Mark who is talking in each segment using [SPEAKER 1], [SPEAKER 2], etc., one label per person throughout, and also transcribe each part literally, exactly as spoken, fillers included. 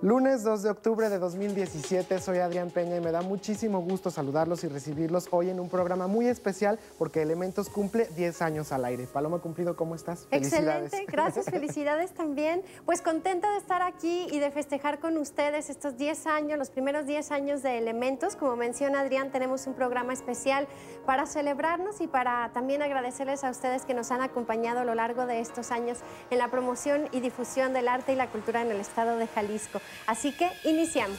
[SPEAKER 1] Lunes dos de octubre de dos mil diecisiete, soy Adrián Peña y me da muchísimo gusto saludarlos y recibirlos hoy en un programa muy especial porque Elementos cumple diez años al aire. Paloma Cumplido, ¿cómo estás?
[SPEAKER 2] Excelente, gracias, felicidades también. Pues contenta de estar aquí y de festejar con ustedes estos diez años, los primeros diez años de Elementos. Como menciona Adrián, tenemos un programa especial para celebrarnos y para también agradecerles a ustedes que nos han acompañado a lo largo de estos años en la promoción y difusión del arte y la cultura en el estado de Jalisco. Así que iniciamos.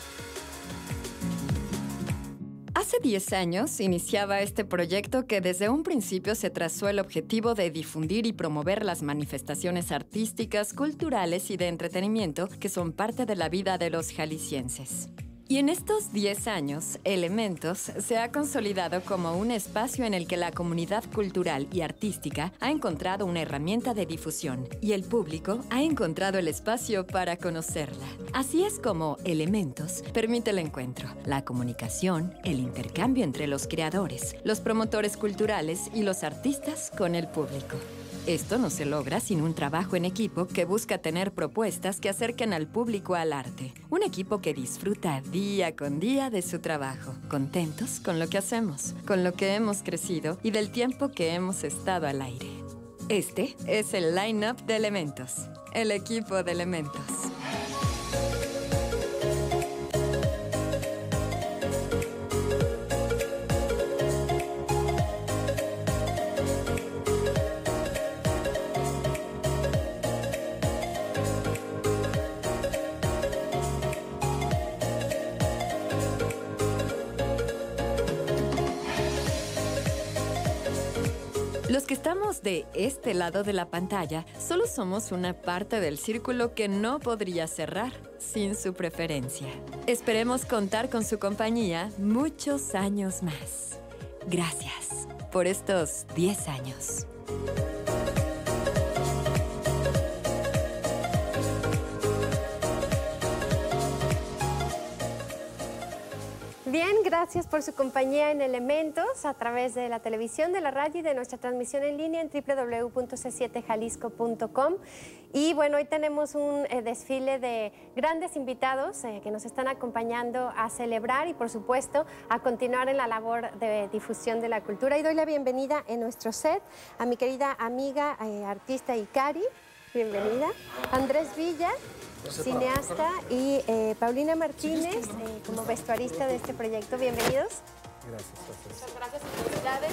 [SPEAKER 3] Hace diez años iniciaba este proyecto que desde un principio se trazó el objetivo de difundir y promover las manifestaciones artísticas, culturales y de entretenimiento que son parte de la vida de los jaliscienses. Y en estos diez años, Elementos se ha consolidado como un espacio en el que la comunidad cultural y artística ha encontrado una herramienta de difusión y el público ha encontrado el espacio para conocerla. Así es como Elementos permite el encuentro, la comunicación, el intercambio entre los creadores, los promotores culturales y los artistas con el público. Esto no se logra sin un trabajo en equipo que busca tener propuestas que acerquen al público al arte. Un equipo que disfruta día con día de su trabajo, contentos con lo que hacemos, con lo que hemos crecido y del tiempo que hemos estado al aire. Este es el line-up de Elementos, el equipo de Elementos. Los que estamos de este lado de la pantalla solo somos una parte del círculo que no podría cerrar sin su preferencia. Esperemos contar con su compañía muchos años más. Gracias por estos diez años.
[SPEAKER 2] Bien, gracias por su compañía en Elementos a través de la televisión, de la radio y de nuestra transmisión en línea en doble u doble u doble u punto c siete jalisco punto com. Y bueno, hoy tenemos un eh, desfile de grandes invitados eh, que nos están acompañando a celebrar y por supuesto a continuar en la labor de difusión de la cultura. Y doy la bienvenida en nuestro set a mi querida amiga, eh, artista Ikari. Bienvenida. Andrés Villa, cineasta, y eh, Paulina Martínez, eh, como vestuarista de este proyecto. Bienvenidos.
[SPEAKER 1] Gracias.
[SPEAKER 2] Muchas gracias y felicidades.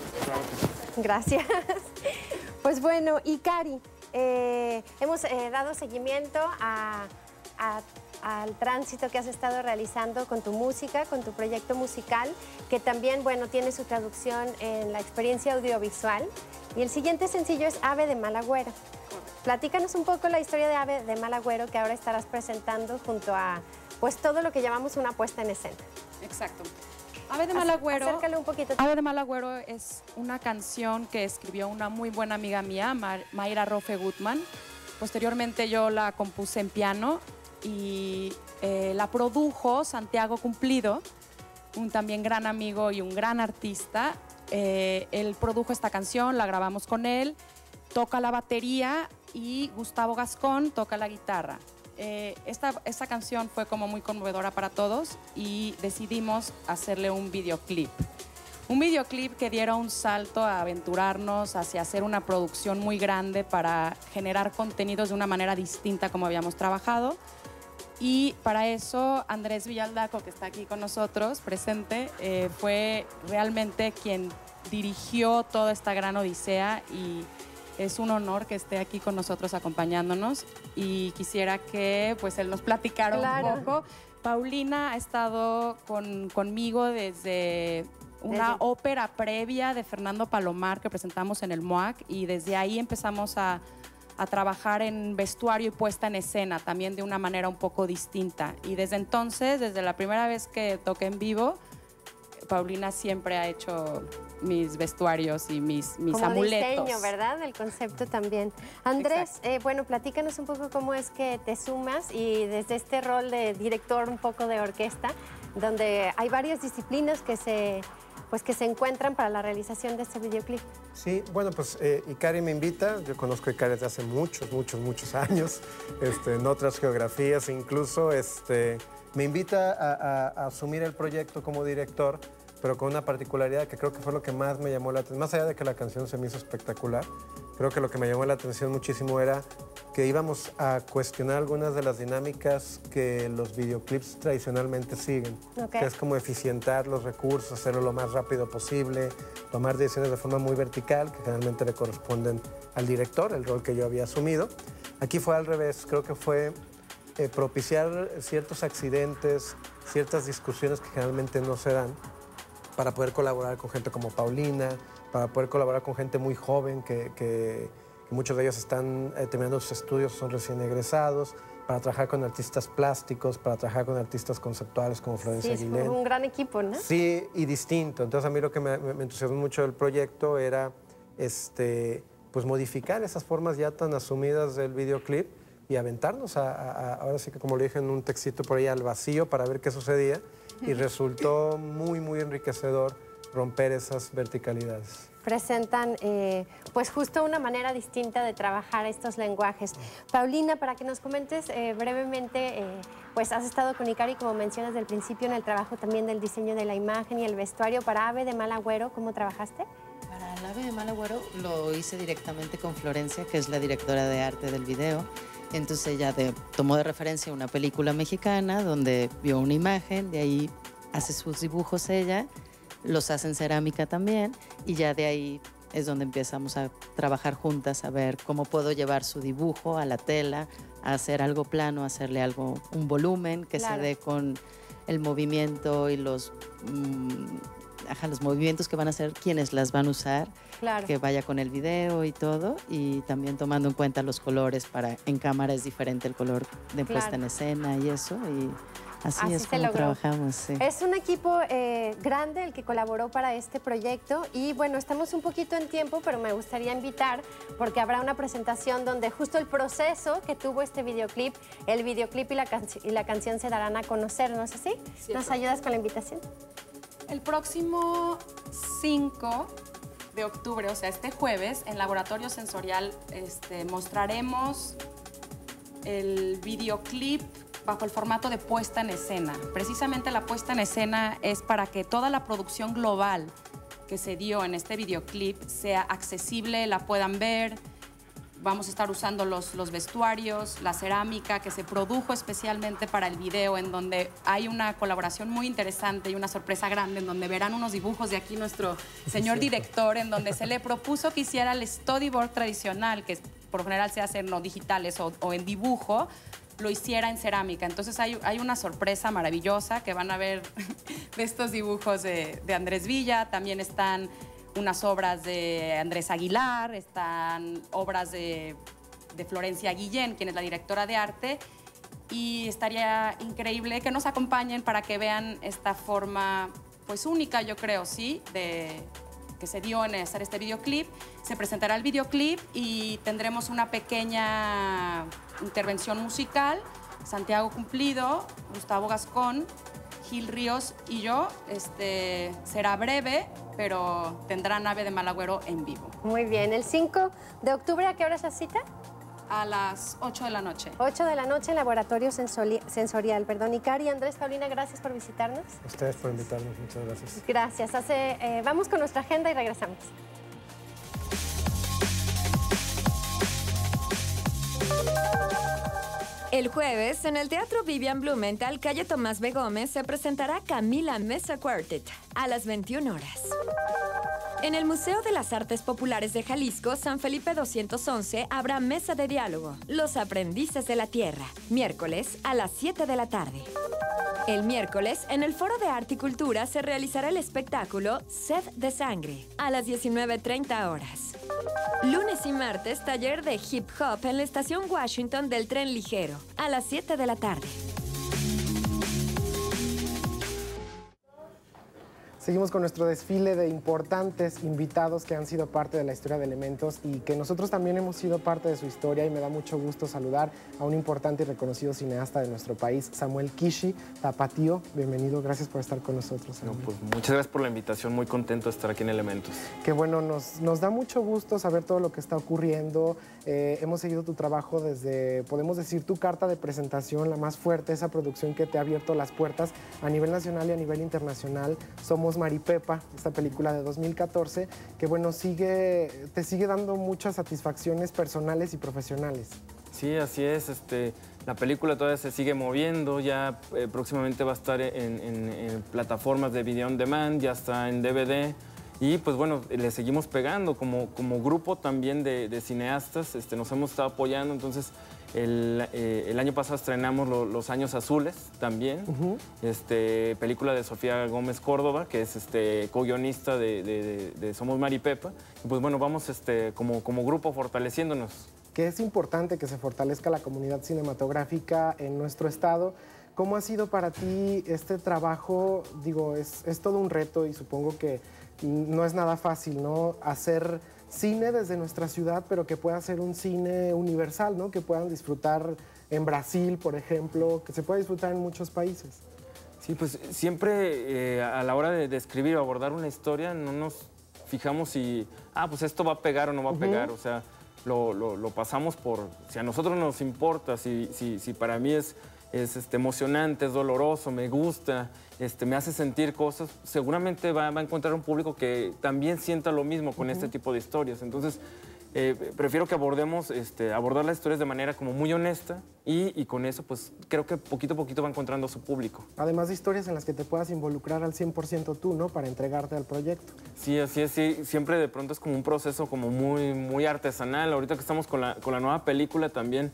[SPEAKER 2] Gracias. Pues bueno, Ikari, eh, hemos eh, dado seguimiento a, a, al tránsito que has estado realizando con tu música, con tu proyecto musical, que también, bueno, tiene su traducción en la experiencia audiovisual. Y el siguiente sencillo es Ave de Mal Agüero. Platícanos un poco la historia de Ave de Mal Agüero que ahora estarás presentando junto a pues todo lo que llamamos una puesta en escena.
[SPEAKER 4] Exacto. Ave de Mal Agüero,
[SPEAKER 2] Acércale un poquito.
[SPEAKER 4] Ave de Mal Agüero es una canción que escribió una muy buena amiga mía, Mayra Rofe Gutman. Posteriormente yo la compuse en piano y eh, la produjo Santiago Cumplido, un también gran amigo y un gran artista. Eh, él produjo esta canción, la grabamos con él, toca la batería y Gustavo Gascón toca la guitarra. Eh, esta, esta canción fue como muy conmovedora para todos y decidimos hacerle un videoclip. Un videoclip que diera un salto a aventurarnos hacia hacer una producción muy grande para generar contenidos de una manera distinta como habíamos trabajado. Y para eso Andrés Villaldaco, que está aquí con nosotros, presente, eh, fue realmente quien dirigió toda esta gran odisea y es un honor que esté aquí con nosotros acompañándonos y quisiera que pues, él nos platicara claro. un poco. Paulina ha estado con, conmigo desde una desde... ópera previa de Fernando Palomar que presentamos en el M O A C y desde ahí empezamos a, a trabajar en vestuario y puesta en escena, también de una manera un poco distinta. Y desde entonces, desde la primera vez que toqué en vivo, Paulina siempre ha hecho mis vestuarios y mis, mis
[SPEAKER 2] Como
[SPEAKER 4] amuletos.
[SPEAKER 2] Diseño, ¿verdad? El concepto también. Andrés, eh, bueno, platícanos un poco cómo es que te sumas y desde este rol de director un poco de orquesta, donde hay varias disciplinas que se pues que se encuentran para la realización de este videoclip.
[SPEAKER 5] Sí, bueno, pues eh, Ikari me invita. Yo conozco a Ikari desde hace muchos, muchos, muchos años, este, en otras geografías incluso. Este, me invita a, a, a asumir el proyecto como director, pero con una particularidad que creo que fue lo que más me llamó la atención. Más allá de que la canción se me hizo espectacular, creo que lo que me llamó la atención muchísimo era que íbamos a cuestionar algunas de las dinámicas que los videoclips tradicionalmente siguen,
[SPEAKER 2] Okay.
[SPEAKER 5] que es como eficientar los recursos, hacerlo lo más rápido posible, tomar decisiones de forma muy vertical, que generalmente le corresponden al director, el rol que yo había asumido. Aquí fue al revés, creo que fue eh, propiciar ciertos accidentes, ciertas discusiones que generalmente no se dan, para poder colaborar con gente como Paulina, para poder colaborar con gente muy joven, que, que, que muchos de ellos están eh, terminando sus estudios, son recién egresados, para trabajar con artistas plásticos, para trabajar con artistas conceptuales como Florencia
[SPEAKER 2] Sí,
[SPEAKER 5] Guillén.
[SPEAKER 2] es un gran equipo, ¿no?
[SPEAKER 5] Sí, y distinto. Entonces a mí lo que me, me entusiasmó mucho del proyecto era este, pues modificar esas formas ya tan asumidas del videoclip y aventarnos a, a, a, ahora sí que como le dije en un textito por ahí, al vacío para ver qué sucedía, y resultó muy, muy enriquecedor romper esas verticalidades.
[SPEAKER 2] Presentan eh, pues justo una manera distinta de trabajar estos lenguajes. Paulina, para que nos comentes eh, brevemente, eh, pues has estado con Ikari, como mencionas del principio, en el trabajo también del diseño de la imagen y el vestuario para Ave de Mal Agüero. ¿Cómo trabajaste?
[SPEAKER 6] Para el Ave de Mal Agüero lo hice directamente con Florencia, que es la directora de arte del video. Entonces ella de, tomó de referencia una película mexicana donde vio una imagen, de ahí hace sus dibujos ella, los hace en cerámica también, y ya de ahí es donde empezamos a trabajar juntas, a ver cómo puedo llevar su dibujo a la tela, a hacer algo plano, a hacerle algo, un volumen que
[SPEAKER 2] Claro.
[SPEAKER 6] se dé con el movimiento y los, mmm, ajá, los movimientos que van a hacer quienes las van a usar.
[SPEAKER 2] Claro.
[SPEAKER 6] Que vaya con el video y todo, y también tomando en cuenta los colores, para en cámara es diferente el color de puesta
[SPEAKER 2] Claro.
[SPEAKER 6] en escena y eso, y así,
[SPEAKER 2] Así
[SPEAKER 6] es
[SPEAKER 2] se
[SPEAKER 6] como
[SPEAKER 2] logró.
[SPEAKER 6] trabajamos. Sí.
[SPEAKER 2] Es un equipo eh, grande el que colaboró para este proyecto y bueno, estamos un poquito en tiempo, pero me gustaría invitar porque habrá una presentación donde justo el proceso que tuvo este videoclip, el videoclip y la, canci- y la canción se darán a conocer, ¿no es así? ¿Nos ayudas con la invitación?
[SPEAKER 4] El próximo cinco de octubre, o sea, este jueves, en Laboratorio Sensorial este, mostraremos el videoclip bajo el formato de puesta en escena. Precisamente la puesta en escena es para que toda la producción global que se dio en este videoclip sea accesible, la puedan ver. Vamos a estar usando los, los vestuarios, la cerámica que se produjo especialmente para el video, en donde hay una colaboración muy interesante y una sorpresa grande, en donde verán unos dibujos de aquí nuestro señor director, en donde se le propuso que hiciera el storyboard tradicional, que por lo general se hace no digitales o, o en dibujo, lo hiciera en cerámica. Entonces hay, hay una sorpresa maravillosa que van a ver de estos dibujos de, de Andrés Villa. También están unas obras de Andrés Aguilar, están obras de, de Florencia Guillén, quien es la directora de arte, y estaría increíble que nos acompañen para que vean esta forma pues única, yo creo, sí, de, que se dio en hacer este videoclip. Se presentará el videoclip y tendremos una pequeña intervención musical. Santiago Cumplido, Gustavo Gascón, Gil Ríos y yo. Este, será breve, pero tendrán Ave de Mal Agüero en vivo.
[SPEAKER 2] Muy bien, el cinco de octubre, ¿a qué hora es la cita?
[SPEAKER 4] A las ocho de la noche.
[SPEAKER 2] ocho de la noche en Laboratorio Sensori- Sensorial. Perdón, Ikari, Andrés, Paulina, gracias por visitarnos.
[SPEAKER 5] A ustedes por invitarnos, muchas gracias.
[SPEAKER 2] Gracias. Hace, eh, vamos con nuestra agenda y regresamos.
[SPEAKER 3] El jueves, en el Teatro Vivian Blumenthal, calle Tomás B. Gómez, se presentará Camila Mesa Quartet a las veintiuna horas. En el Museo de las Artes Populares de Jalisco, San Felipe doscientos once, habrá mesa de diálogo, Los Aprendices de la Tierra, miércoles a las siete de la tarde. El miércoles, en el Foro de Arte y Cultura, se realizará el espectáculo Sed de Sangre, a las diecinueve treinta horas. Lunes y martes, taller de hip hop en la estación Washington del Tren Ligero, a las siete de la tarde.
[SPEAKER 1] Seguimos con nuestro desfile de importantes invitados que han sido parte de la historia de Elementos y que nosotros también hemos sido parte de su historia, y me da mucho gusto saludar a un importante y reconocido cineasta de nuestro país, Samuel Kishi, tapatío. Bienvenido, gracias por estar con nosotros.
[SPEAKER 7] No, pues, muchas gracias por la invitación, muy contento de estar aquí en Elementos.
[SPEAKER 1] Qué bueno, nos, nos da mucho gusto saber todo lo que está ocurriendo. Eh, hemos seguido tu trabajo desde, podemos decir, tu carta de presentación, la más fuerte, esa producción que te ha abierto las puertas a nivel nacional y a nivel internacional. Somos Maripepa, esta película de dos mil catorce, que bueno, sigue, te sigue dando muchas satisfacciones personales y profesionales.
[SPEAKER 7] Sí, así es. Este, la película todavía se sigue moviendo, ya eh, próximamente va a estar en, en, en plataformas de video on demand, ya está en D V D. Y pues bueno, le seguimos pegando como, como grupo también de, de cineastas, este, nos hemos estado apoyando. Entonces, el, eh, el año pasado estrenamos lo, Los Años Azules también, uh-huh. este, película de Sofía Gómez Córdoba, que es este, co-guionista de, de, de, de Somos Maripepa. Y pues bueno, vamos este, como, como grupo fortaleciéndonos.
[SPEAKER 1] Que es importante que se fortalezca la comunidad cinematográfica en nuestro estado. ¿Cómo ha sido para ti este trabajo? Digo, es, es todo un reto y supongo que no es nada fácil, ¿no? Hacer cine desde nuestra ciudad, pero que pueda ser un cine universal, ¿no? Que puedan disfrutar en Brasil, por ejemplo, que se pueda disfrutar en muchos países.
[SPEAKER 7] Sí, pues siempre eh, a la hora de, de escribir o abordar una historia no nos fijamos si, ah, pues esto va a pegar o no va a uh-huh. pegar, o sea, lo, lo, lo pasamos por, si a nosotros nos importa, si, si, si para mí es... es este, emocionante, es doloroso, me gusta, este, me hace sentir cosas, seguramente va, va a encontrar un público que también sienta lo mismo con uh-huh. este tipo de historias. Entonces, eh, prefiero que abordemos, este, abordar las historias de manera como muy honesta y, y con eso, pues, creo que poquito a poquito va encontrando a su público.
[SPEAKER 1] Además de historias en las que te puedas involucrar al cien por ciento tú, ¿no? Para entregarte al proyecto.
[SPEAKER 7] Sí, así es, sí. Siempre de pronto es como un proceso como muy, muy artesanal. Ahorita que estamos con la, con la nueva película también,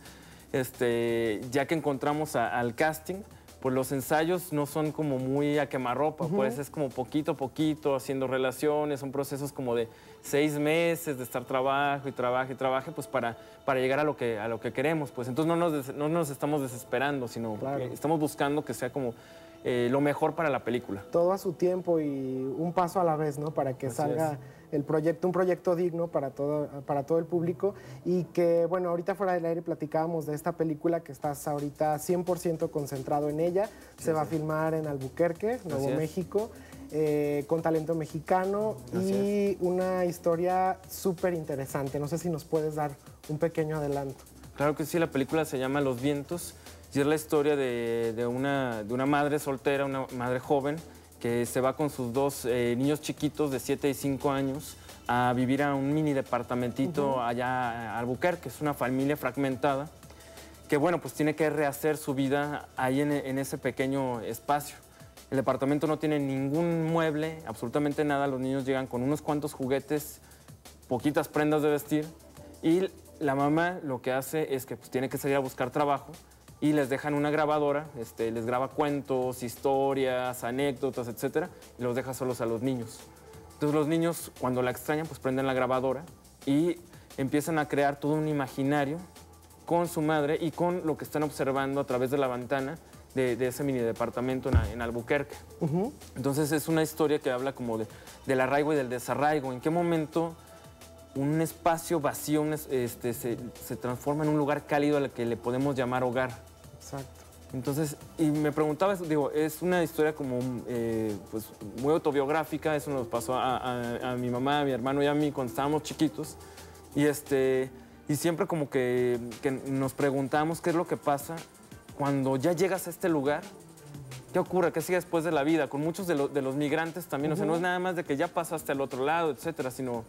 [SPEAKER 7] Este, ya que encontramos a, al casting, pues los ensayos no son como muy a quemarropa, uh-huh. pues es como poquito a poquito, haciendo relaciones, son procesos como de seis meses de estar trabajo y trabajo y trabajo, pues para, para llegar a lo, que, a lo que queremos. Pues entonces no nos, des, no nos estamos desesperando, sino claro. que estamos buscando que sea como eh, lo mejor para la película.
[SPEAKER 1] Todo a su tiempo y un paso a la vez, ¿no? Para que Así salga... Es. El proyecto, un proyecto digno para todo, para todo el público y que, bueno, ahorita fuera del aire platicábamos de esta película que estás ahorita cien por ciento concentrado en ella. Sí, Se va sí. a filmar en Albuquerque, Nuevo Así México, eh, con talento mexicano Así y es. una historia súper interesante. No sé si nos puedes dar un pequeño adelanto.
[SPEAKER 7] Claro que sí, la película se llama Los Vientos y es la historia de, de, una, de una madre soltera, una madre joven, que se va con sus dos eh, niños chiquitos de siete y cinco años a vivir a un mini departamentito uh-huh. allá a Albuquerque. Es una familia fragmentada que, bueno, pues tiene que rehacer su vida ahí en, en ese pequeño espacio. El departamento no tiene ningún mueble, absolutamente nada. Los niños llegan con unos cuantos juguetes, poquitas prendas de vestir y la mamá lo que hace es que pues, tiene que salir a buscar trabajo y les dejan una grabadora, este, les graba cuentos, historias, anécdotas, etcétera, y los deja solos a los niños. Entonces los niños, cuando la extrañan, pues prenden la grabadora y empiezan a crear todo un imaginario con su madre y con lo que están observando a través de la ventana de, de ese mini departamento en, en Albuquerque. Uh-huh. Entonces es una historia que habla como de, del arraigo y del desarraigo. ¿En qué momento un espacio vacío un, este, se, se transforma en un lugar cálido al que le podemos llamar hogar?
[SPEAKER 1] Exacto.
[SPEAKER 7] Entonces, y me preguntaba, digo, es una historia como eh, pues, muy autobiográfica, eso nos pasó a, a, a mi mamá, a mi hermano y a mí cuando estábamos chiquitos, y, este, y siempre como que, que nos preguntamos qué es lo que pasa cuando ya llegas a este lugar, qué ocurre, qué sigue después de la vida, con muchos de, lo, de los migrantes también, uh-huh. o sea, no es nada más de que ya pasaste al otro lado, etcétera, sino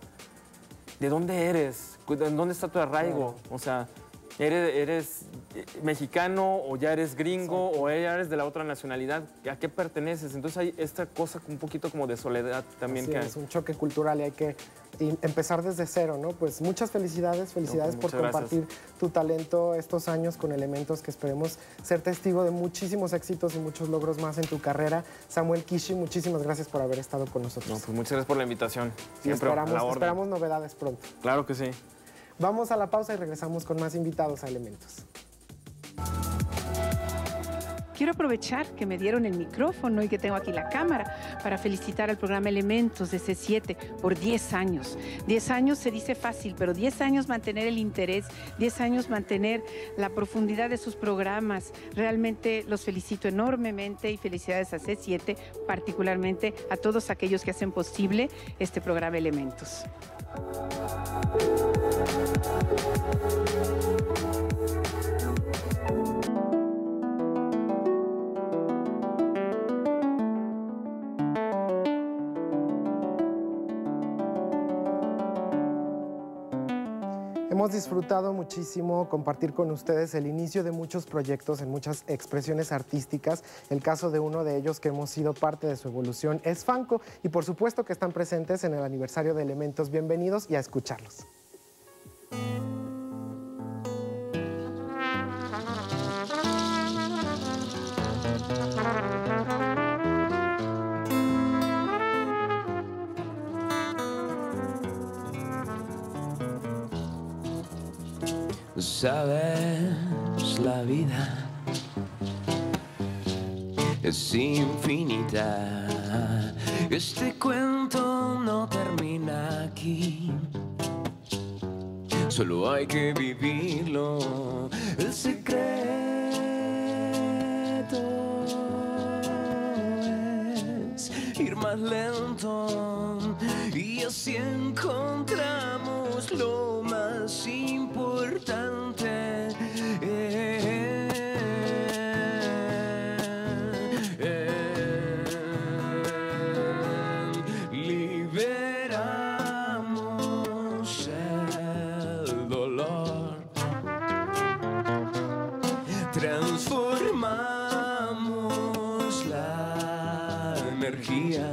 [SPEAKER 7] ¿de dónde eres? ¿Dónde está tu arraigo? O sea, ¿Eres, ¿Eres mexicano o ya eres gringo Exacto. o ya eres de la otra nacionalidad? ¿A qué perteneces? Entonces hay esta cosa un poquito como de soledad también.
[SPEAKER 1] Así
[SPEAKER 7] que
[SPEAKER 1] es,
[SPEAKER 7] hay.
[SPEAKER 1] Es un choque cultural y hay que empezar desde cero, ¿no? Pues muchas felicidades, felicidades no, pues por compartir gracias. tu talento estos años con Elementos, que esperemos ser testigo de muchísimos éxitos y muchos logros más en tu carrera. Samuel Kishi, muchísimas gracias por haber estado con nosotros.
[SPEAKER 7] No, pues muchas gracias por la invitación.
[SPEAKER 1] Y esperamos, esperamos novedades pronto.
[SPEAKER 7] Claro que sí.
[SPEAKER 1] Vamos a la pausa y regresamos con más invitados a Elementos.
[SPEAKER 8] quiero aprovechar que me dieron el micrófono y que tengo aquí la cámara para felicitar al programa Elementos de C siete por diez años. diez años se dice fácil, pero diez años mantener el interés, diez años mantener la profundidad de sus programas. Realmente los felicito enormemente y felicidades a C siete, particularmente a todos aquellos que hacen posible este programa Elementos.
[SPEAKER 1] Hemos disfrutado muchísimo compartir con ustedes el inicio de muchos proyectos en muchas expresiones artísticas. El caso de uno de ellos que hemos sido parte de su evolución es Fanco, y por supuesto que están presentes en el aniversario de Elementos. Bienvenidos y a escucharlos.
[SPEAKER 9] Sabes, la vida es infinita. Este cuento no termina aquí. Solo hay que vivirlo. El secreto es ir más lento y así encontramos lo más importante. Eh, eh, liberamos el dolor, transformamos la energía,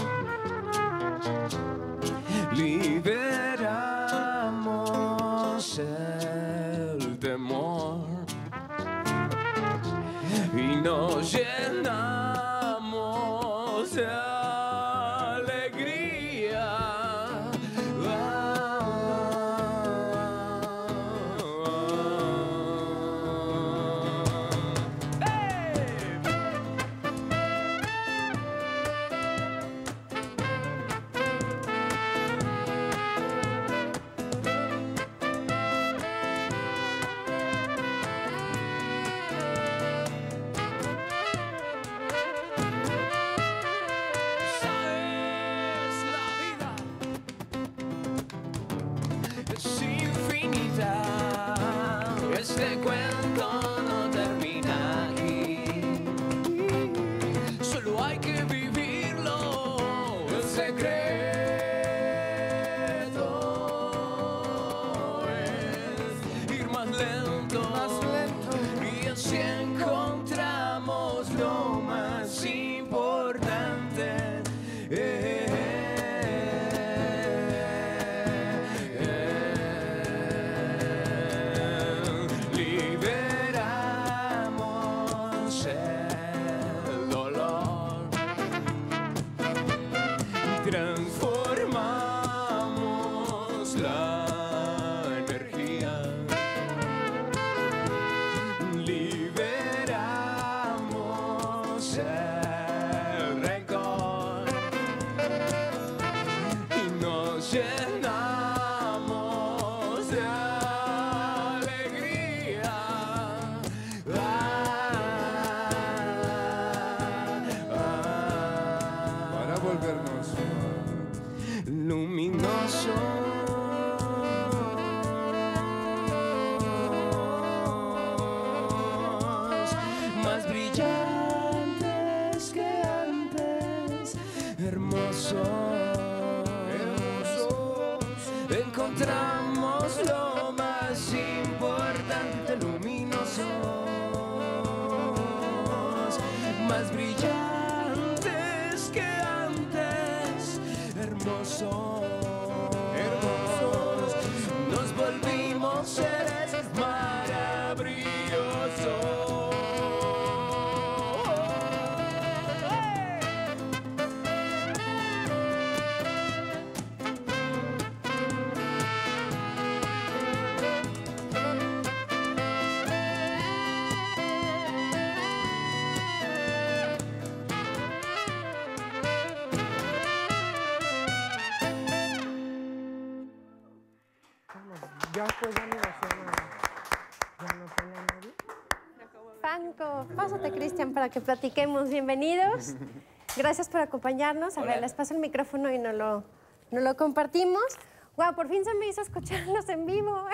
[SPEAKER 9] liberamos el temor y nos llenamos de alegría. Es infinita, este cuento no termina aquí. Solo hay que vivirlo. El secreto es ir más lento, más lento, y así encontramos lo más importante. Eh, transformamos la energía, liberamos el rencor y nos llenamos de alegría. Ah, ah, para volvernos luminosos, más brillantes que antes, hermosos, hermosos. Encontramos lo más importante, luminosos, más brillantes que antes, hermosos, hermosos, nos volvimos seres maravillosos.
[SPEAKER 1] Ya después ya me emociono. Ya no tengo a nadie.
[SPEAKER 2] Fanco, pásate, Cristian, para que platiquemos. Bienvenidos. Gracias por acompañarnos. A
[SPEAKER 10] Hola.
[SPEAKER 2] ver, les paso el micrófono y nos lo, nos lo compartimos. Wow, por fin se me hizo escucharlos en vivo.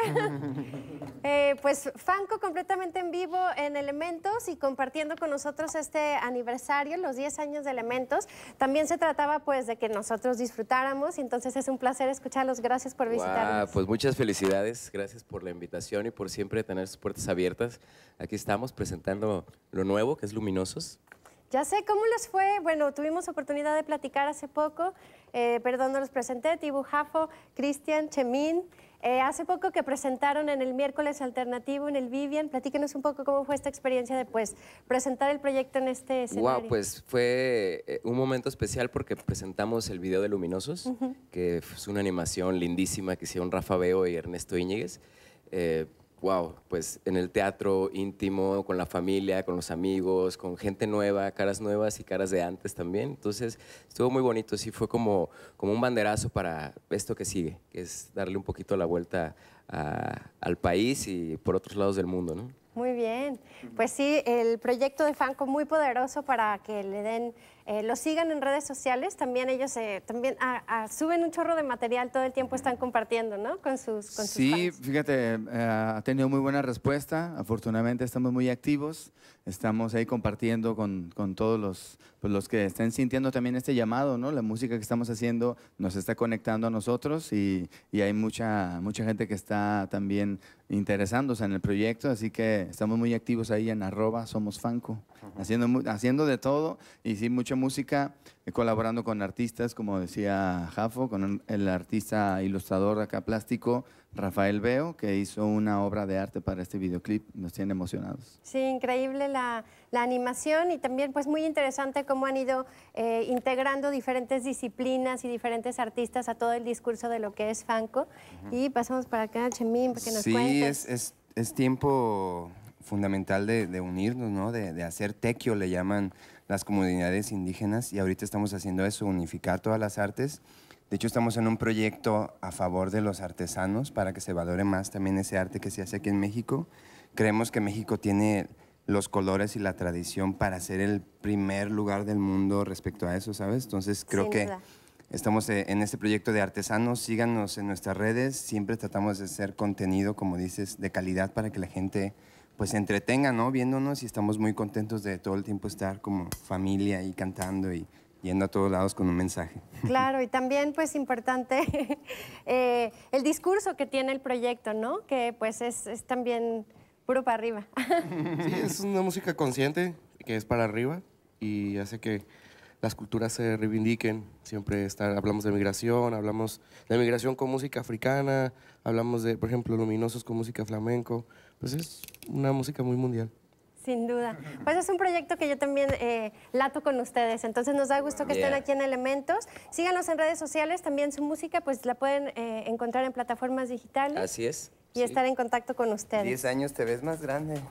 [SPEAKER 2] eh, pues Fanco completamente en vivo en Elementos y compartiendo con nosotros este aniversario, los diez años de Elementos. También se trataba pues de que nosotros disfrutáramos y entonces es un placer escucharlos. Gracias por visitarnos.
[SPEAKER 10] Wow, pues muchas felicidades, gracias por la invitación y por siempre tener sus puertas abiertas. Aquí estamos presentando lo nuevo, que es Luminosos.
[SPEAKER 2] Ya sé, ¿cómo les fue? Bueno, tuvimos oportunidad de platicar hace poco, eh, perdón, no los presenté, Tibu Jafo, Cristian, Chemín. Eh, hace poco que presentaron en el Miércoles Alternativo en el Vivian. Platíquenos un poco cómo fue esta experiencia de pues, presentar el proyecto en este escenario.
[SPEAKER 10] Wow, pues fue eh, un momento especial porque presentamos el video de Luminosos,
[SPEAKER 2] Ujú.
[SPEAKER 10] que es una animación lindísima que hicieron Rafa Veo y Ernesto Íñiguez. Eh, wow, pues en el teatro íntimo, con la familia, con los amigos, con gente nueva, caras nuevas y caras de antes también. Entonces estuvo muy bonito, sí, fue como, como un banderazo para esto que sigue, que es darle un poquito la vuelta a- al país y por otros lados del mundo, ¿no?
[SPEAKER 2] Muy bien. Pues sí, el proyecto de Fanco muy poderoso para que le den, eh, lo sigan en redes sociales. También ellos eh, también ah, ah, suben un chorro de material, todo el tiempo están compartiendo, ¿no? Con sus, con sus
[SPEAKER 11] Sí,
[SPEAKER 2] fans.
[SPEAKER 11] fíjate, eh, ha tenido muy buena respuesta. Afortunadamente estamos muy activos. Estamos ahí compartiendo con, con todos los, pues, los que estén sintiendo también este llamado, ¿no? La música que estamos haciendo nos está conectando a nosotros y, y hay mucha, mucha gente que está también interesándose en el proyecto, así que estamos muy activos ahí en arroba somos Fanco, haciendo, mu- haciendo de todo y sí, mucha música, eh, colaborando con artistas, como decía Jafo, con el- el artista ilustrador acá plástico, Rafael Veo, que hizo una obra de arte para este videoclip, nos tiene emocionados.
[SPEAKER 2] Sí, increíble la, la animación y también pues muy interesante cómo han ido eh, integrando diferentes disciplinas y diferentes artistas a todo el discurso de lo que es Fanco. Y pasamos para acá, Chemín, para que nos
[SPEAKER 12] Sí,
[SPEAKER 2] cuentes.
[SPEAKER 12] es, es, es tiempo fundamental de, de unirnos, ¿no? De, de hacer tequio, le llaman las comunidades indígenas, y ahorita estamos haciendo eso, unificar todas las artes. De hecho, estamos en un proyecto a favor de los artesanos para que se valore más también ese arte que se hace aquí en México. Creemos que México tiene los colores y la tradición para ser el primer lugar del mundo respecto a eso, ¿sabes? Entonces, creo
[SPEAKER 2] Sin
[SPEAKER 12] que
[SPEAKER 2] duda.
[SPEAKER 12] estamos eh, en este proyecto de artesanos. Síganos en nuestras redes. Siempre tratamos de hacer contenido, como dices, de calidad para que la gente pues se entretenga, ¿no? Viéndonos, y estamos muy contentos de todo el tiempo estar como familia y cantando y yendo a todos lados con un mensaje.
[SPEAKER 2] Claro, y también pues importante eh, el discurso que tiene el proyecto, ¿no? Que pues es, es también puro para arriba.
[SPEAKER 13] Sí, es una música consciente que es para arriba y hace que las culturas se reivindiquen. Siempre está- hablamos de migración, hablamos de migración con música africana, hablamos de, por ejemplo, Luminosos con música flamenco. Pues es una música muy mundial.
[SPEAKER 2] Sin duda. Pues es un proyecto que yo también eh, lato con ustedes, entonces nos da gusto que estén
[SPEAKER 10] Yeah.
[SPEAKER 2] aquí en Elementos. Síganos en redes sociales, también su música pues la pueden eh, encontrar en plataformas digitales
[SPEAKER 10] Así es.
[SPEAKER 2] y estar en contacto con ustedes.
[SPEAKER 12] Diez años te ves más grande.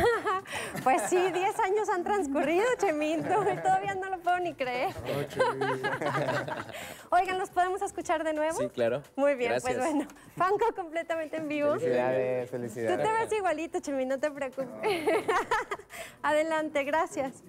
[SPEAKER 2] Pues sí, diez años han transcurrido, Chemín, no, todavía no lo puedo ni creer. Oigan, ¿los podemos escuchar de nuevo?
[SPEAKER 10] Sí, claro.
[SPEAKER 2] Muy bien,
[SPEAKER 10] Gracias.
[SPEAKER 2] pues bueno, Fanco completamente en vivo.
[SPEAKER 12] Felicidades,
[SPEAKER 2] Tú
[SPEAKER 12] felicidades.
[SPEAKER 2] te ves igualito, Chemín, no te preocupes. Adelante, gracias.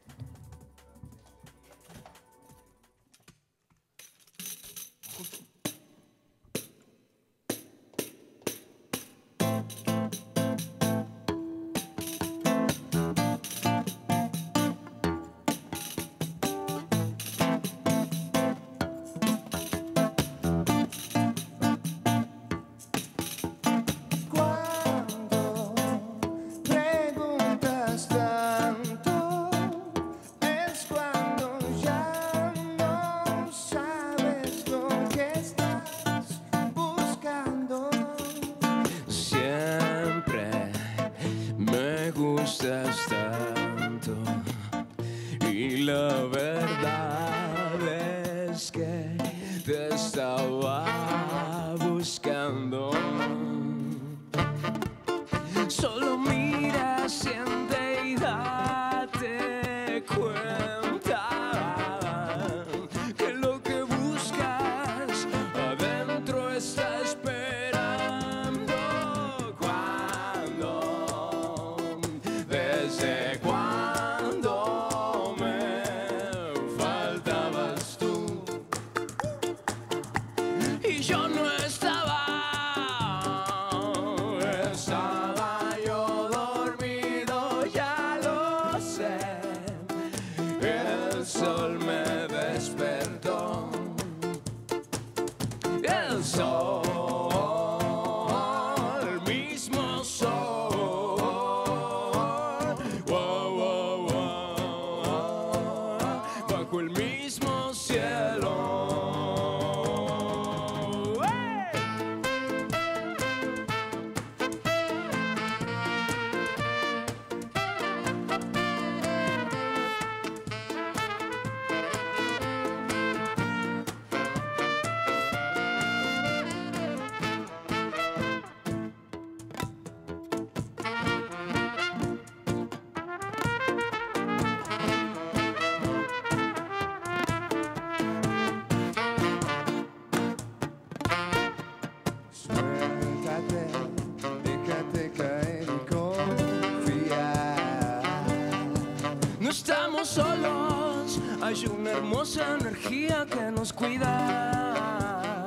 [SPEAKER 9] Cuando preguntas tanto, es cuando ya no sabes lo que estás buscando. Siempre me gustas tanto y la verdad es que te estaba buscando. Solo mira, siente y date cuenta que lo que buscas adentro está esperando. hay una hermosa energía que nos cuida.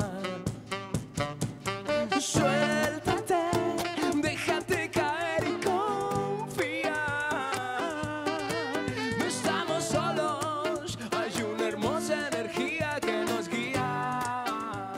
[SPEAKER 9] Suéltate, déjate caer y confía. No estamos solos, hay una hermosa energía que nos guía.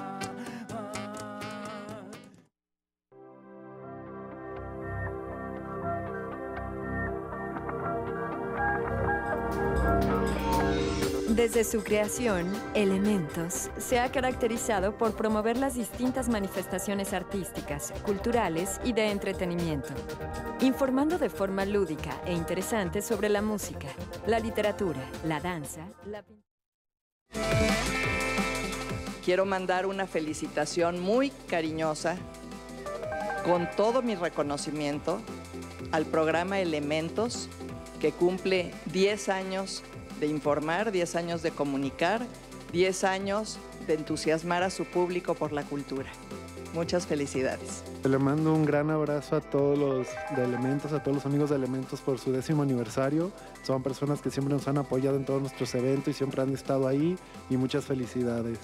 [SPEAKER 3] Desde su creación, Elementos se ha caracterizado por promover las distintas manifestaciones artísticas, culturales y de entretenimiento, informando de forma lúdica e interesante sobre la música, la literatura, la danza, la pintura.
[SPEAKER 14] Quiero mandar una felicitación muy cariñosa, con todo mi reconocimiento, al programa Elementos, que cumple diez años de informar, diez años de comunicar, diez años de entusiasmar a su público por la cultura. Muchas felicidades.
[SPEAKER 15] Le mando un gran abrazo a todos los de Elementos, a todos los amigos de Elementos por su décimo aniversario. Son personas que siempre nos han apoyado en todos nuestros eventos y siempre han estado ahí, y muchas felicidades.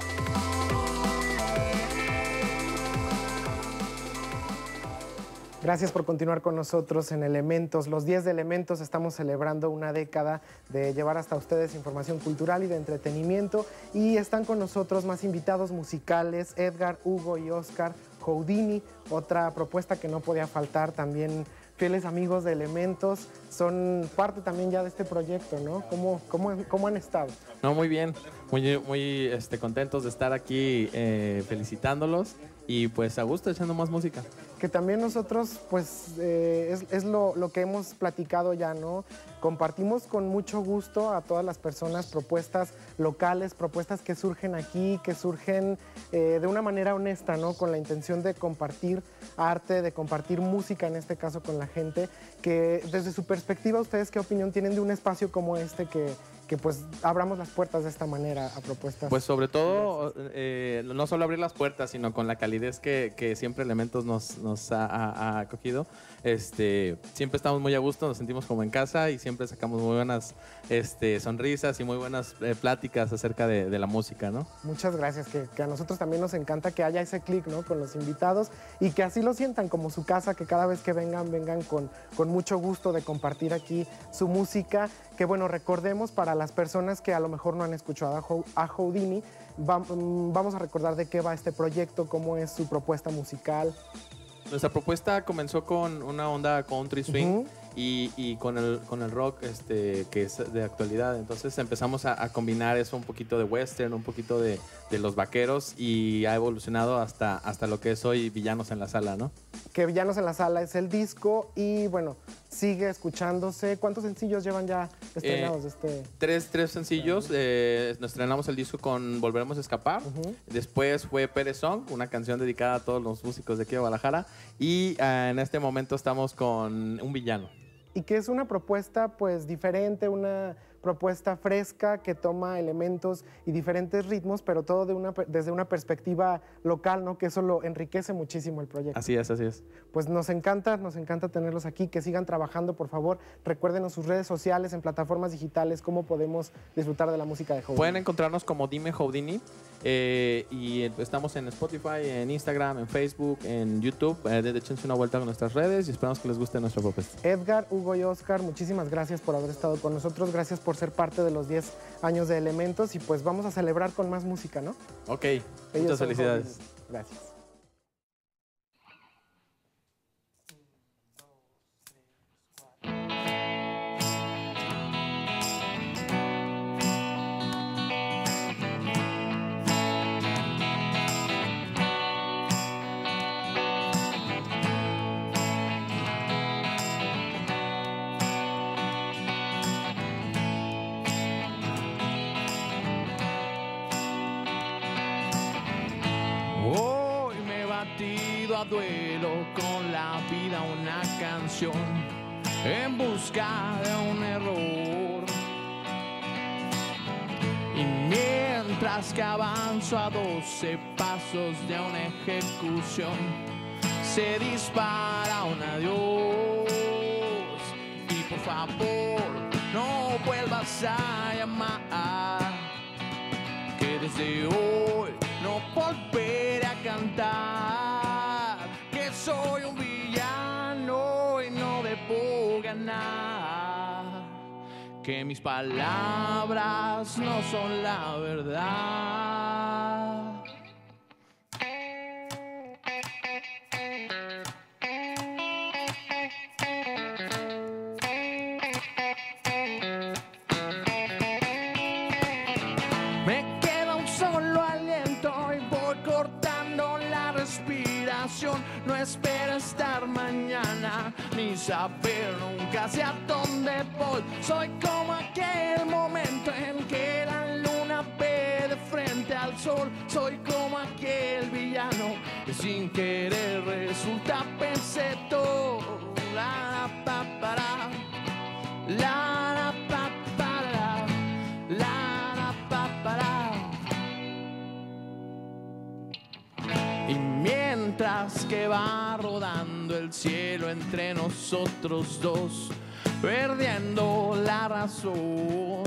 [SPEAKER 1] Gracias por continuar con nosotros en Elementos. Los diez de Elementos estamos celebrando una década de llevar hasta ustedes información cultural y de entretenimiento, y están con nosotros más invitados musicales, Edgar, Hugo y Oscar Houdini, otra propuesta que no podía faltar, también fieles amigos de Elementos, son parte también ya de este proyecto, ¿no? ¿Cómo, cómo, cómo han estado?
[SPEAKER 16] No, muy bien, muy, muy este, contentos de estar aquí eh, felicitándolos y pues a gusto echando más música.
[SPEAKER 1] Que también nosotros, pues, eh, es, es lo, lo que hemos platicado ya, ¿no? Compartimos con mucho gusto a todas las personas propuestas locales, propuestas que surgen aquí, que surgen eh, de una manera honesta, ¿no? Con la intención de compartir arte, de compartir música, en este caso con la gente, que desde su perspectiva, ¿ustedes qué opinión tienen de un espacio como este que, que pues abramos las puertas de esta manera a propuestas?
[SPEAKER 16] Pues sobre todo, eh, no solo abrir las puertas, sino con la calidez que, que siempre Elementos nos, nos ha, ha, ha acogido. Este, siempre estamos muy a gusto, nos sentimos como en casa y siempre sacamos muy buenas este, sonrisas y muy buenas eh, pláticas acerca de, de la música, ¿no?
[SPEAKER 1] Muchas gracias, que, que a nosotros también nos encanta que haya ese clic, ¿no? Con los invitados y que así lo sientan como su casa, que cada vez que vengan, vengan con, con mucho gusto de compartir aquí su música. Que bueno, recordemos para las personas que a lo mejor no han escuchado a, a Houdini, va, vamos a recordar de qué va este proyecto, cómo es su propuesta musical.
[SPEAKER 16] Nuestra propuesta comenzó con una onda country swing uh-huh. y, y con, el, con el rock este, que es de actualidad. Entonces empezamos a, a combinar eso, un poquito de western, un poquito de, de los vaqueros, y ha evolucionado hasta, hasta lo que es hoy Villanos en la Sala, ¿no?
[SPEAKER 1] Que Villanos en la Sala es el disco y bueno, sigue escuchándose. ¿Cuántos sencillos llevan ya estrenados
[SPEAKER 16] eh,
[SPEAKER 1] de este?
[SPEAKER 16] Tres, tres sencillos. Eh, nos estrenamos el disco con Volveremos a Escapar. Uh-huh. Después fue Pérez Song, una canción dedicada a todos los músicos de aquí de Guadalajara. Y uh, en este momento estamos con Un Villano.
[SPEAKER 1] Y que es una propuesta pues diferente, una propuesta fresca que toma elementos y diferentes ritmos, pero todo de una, desde una perspectiva local, ¿no? Que eso lo enriquece muchísimo el proyecto.
[SPEAKER 16] Así es, así es.
[SPEAKER 1] Pues nos encanta, nos encanta tenerlos aquí, que sigan trabajando, por favor. Recuérdenos sus redes sociales, en plataformas digitales, cómo podemos disfrutar de la música de Houdini.
[SPEAKER 16] Pueden encontrarnos como Dime Houdini, eh, y estamos en Spotify, en Instagram, en Facebook, en YouTube. Eh, échense una vuelta con nuestras redes y esperamos que les guste nuestra propuesta.
[SPEAKER 1] Edgar, Hugo y Oscar, muchísimas gracias por haber estado con nosotros, gracias por ser parte de los diez años de Elementos, y pues vamos a celebrar con más música, ¿no?
[SPEAKER 16] Ok,
[SPEAKER 1] Ellos
[SPEAKER 16] muchas felicidades.
[SPEAKER 1] Jóvenes. Gracias.
[SPEAKER 9] A duelo con la vida, una canción en busca de un error. Y mientras que avanzo a doce pasos de una ejecución, se dispara un adiós. Y por favor, no vuelvas a llamar. desde hoy no volveré a cantar que soy un villano y no debo ganar, que mis palabras no son la verdad. Me queda un solo aliento y voy cortando la respiración. No espero estar mañana ni saber nunca hacia dónde voy. Soy como aquel momento en que la luna ve de frente al sol. Soy como aquel villano que sin querer resulta pensetón. La pa para, la pa para, la pa para. Y mientras que va rodando el cielo entre nosotros dos, perdiendo la razón,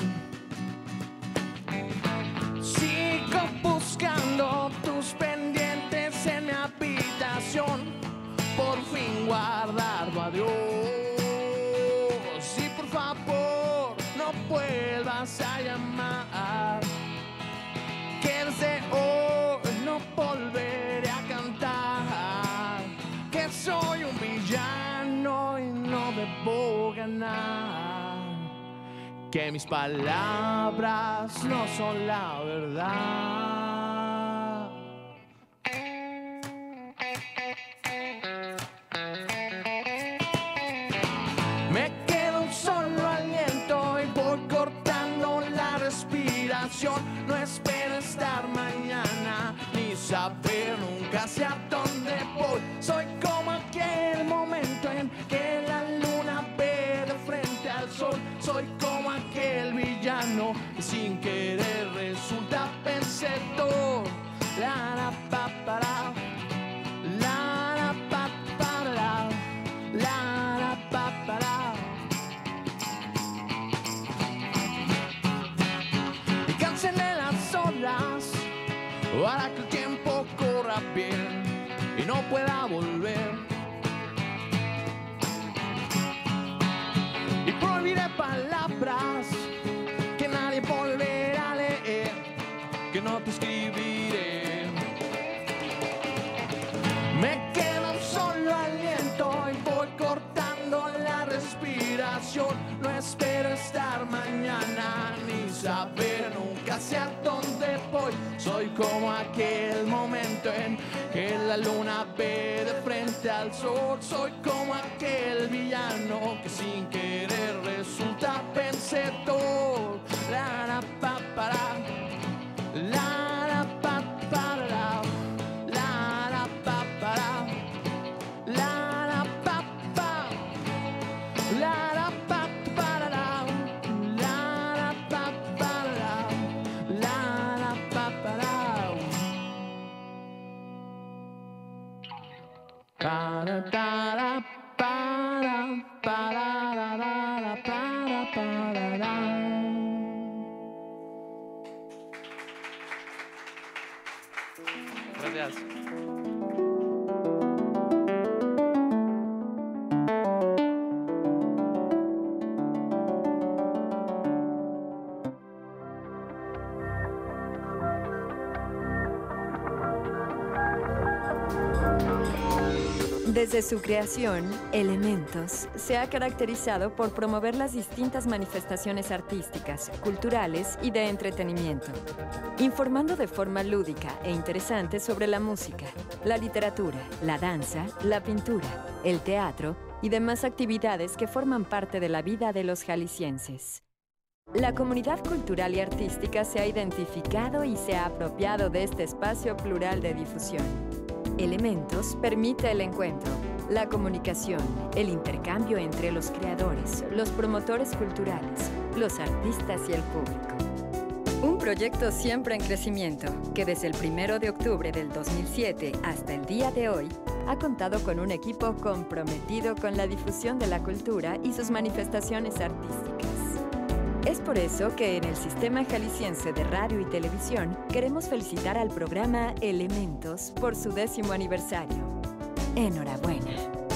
[SPEAKER 9] sigo buscando tus pendientes en mi habitación. Por fin guardar tu adiós. Y por favor no vuelvas a llamar, que desde hoy no volveré a cantar, que soy un villano y no debo ganar, que mis palabras no son la verdad. Me queda un solo aliento y voy cortando la respiración. No espero estar mañana ni saber nunca hacia dónde voy. Soy como aquel momento en que la luna ve de frente al sol. Soy como aquel villano que sin querer resulta pensetón. La la pa para, la la pa para, la la pa para. Y cancelé las olas para que el tiempo corra bien y no pueda volver. Y prohibiré palabras que nadie volverá a leer, que no te escribiré. Me queda un solo aliento y voy cortando la respiración. No espero estar mañana ni saber nunca hacia dónde voy. Soy como aquel momento en que la luna ve de frente al sol. Soy como aquel villano que sin querer resulta vencedor. La la pa para, la la pa para, la la pa para, la la pa pa, la la pa para, la la pa para, la la pa para. Para para para para la la la para para la. Gracias.
[SPEAKER 3] Desde su creación, Elementos se ha caracterizado por promover las distintas manifestaciones artísticas, culturales y de entretenimiento, informando de forma lúdica e interesante sobre la música, la literatura, la danza, la pintura, el teatro y demás actividades que forman parte de la vida de los jaliscienses. La comunidad cultural y artística se ha identificado y se ha apropiado de este espacio plural de difusión. Elementos permite el encuentro, la comunicación, el intercambio entre los creadores, los promotores culturales, los artistas y el público. Un proyecto siempre en crecimiento, que desde el primero de octubre del dos mil siete hasta el día de hoy, ha contado con un equipo comprometido con la difusión de la cultura y sus manifestaciones artísticas. Es por eso que en el Sistema Jalisciense de Radio y Televisión queremos felicitar al programa Elementos por su décimo aniversario. Enhorabuena.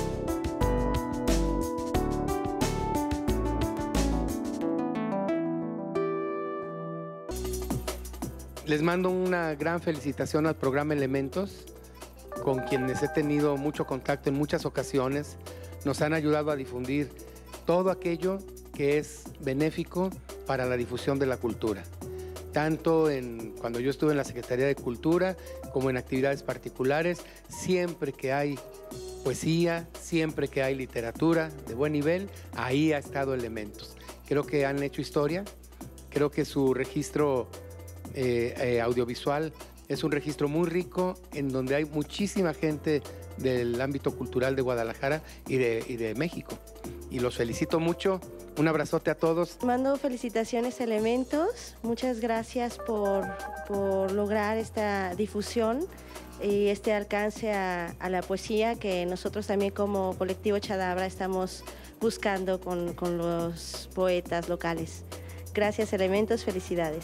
[SPEAKER 17] Les mando una gran felicitación al programa Elementos, con quienes he tenido mucho contacto en muchas ocasiones. Nos han ayudado a difundir todo aquello que es benéfico para la difusión de la cultura. Tanto en, cuando yo estuve en la Secretaría de Cultura como en actividades particulares, siempre que hay poesía, siempre que hay literatura de buen nivel, ahí ha estado Elementos. Creo que han hecho historia, creo que su registro eh, eh, audiovisual es un registro muy rico en donde hay muchísima gente del ámbito cultural de Guadalajara y de, y de México. Y los felicito mucho. Un abrazote a todos.
[SPEAKER 18] Mando felicitaciones a Elementos. Muchas gracias por, por lograr esta difusión y este alcance a, a la poesía que nosotros también como colectivo Chadabra estamos buscando con, con los poetas locales. Gracias, Elementos. Felicidades.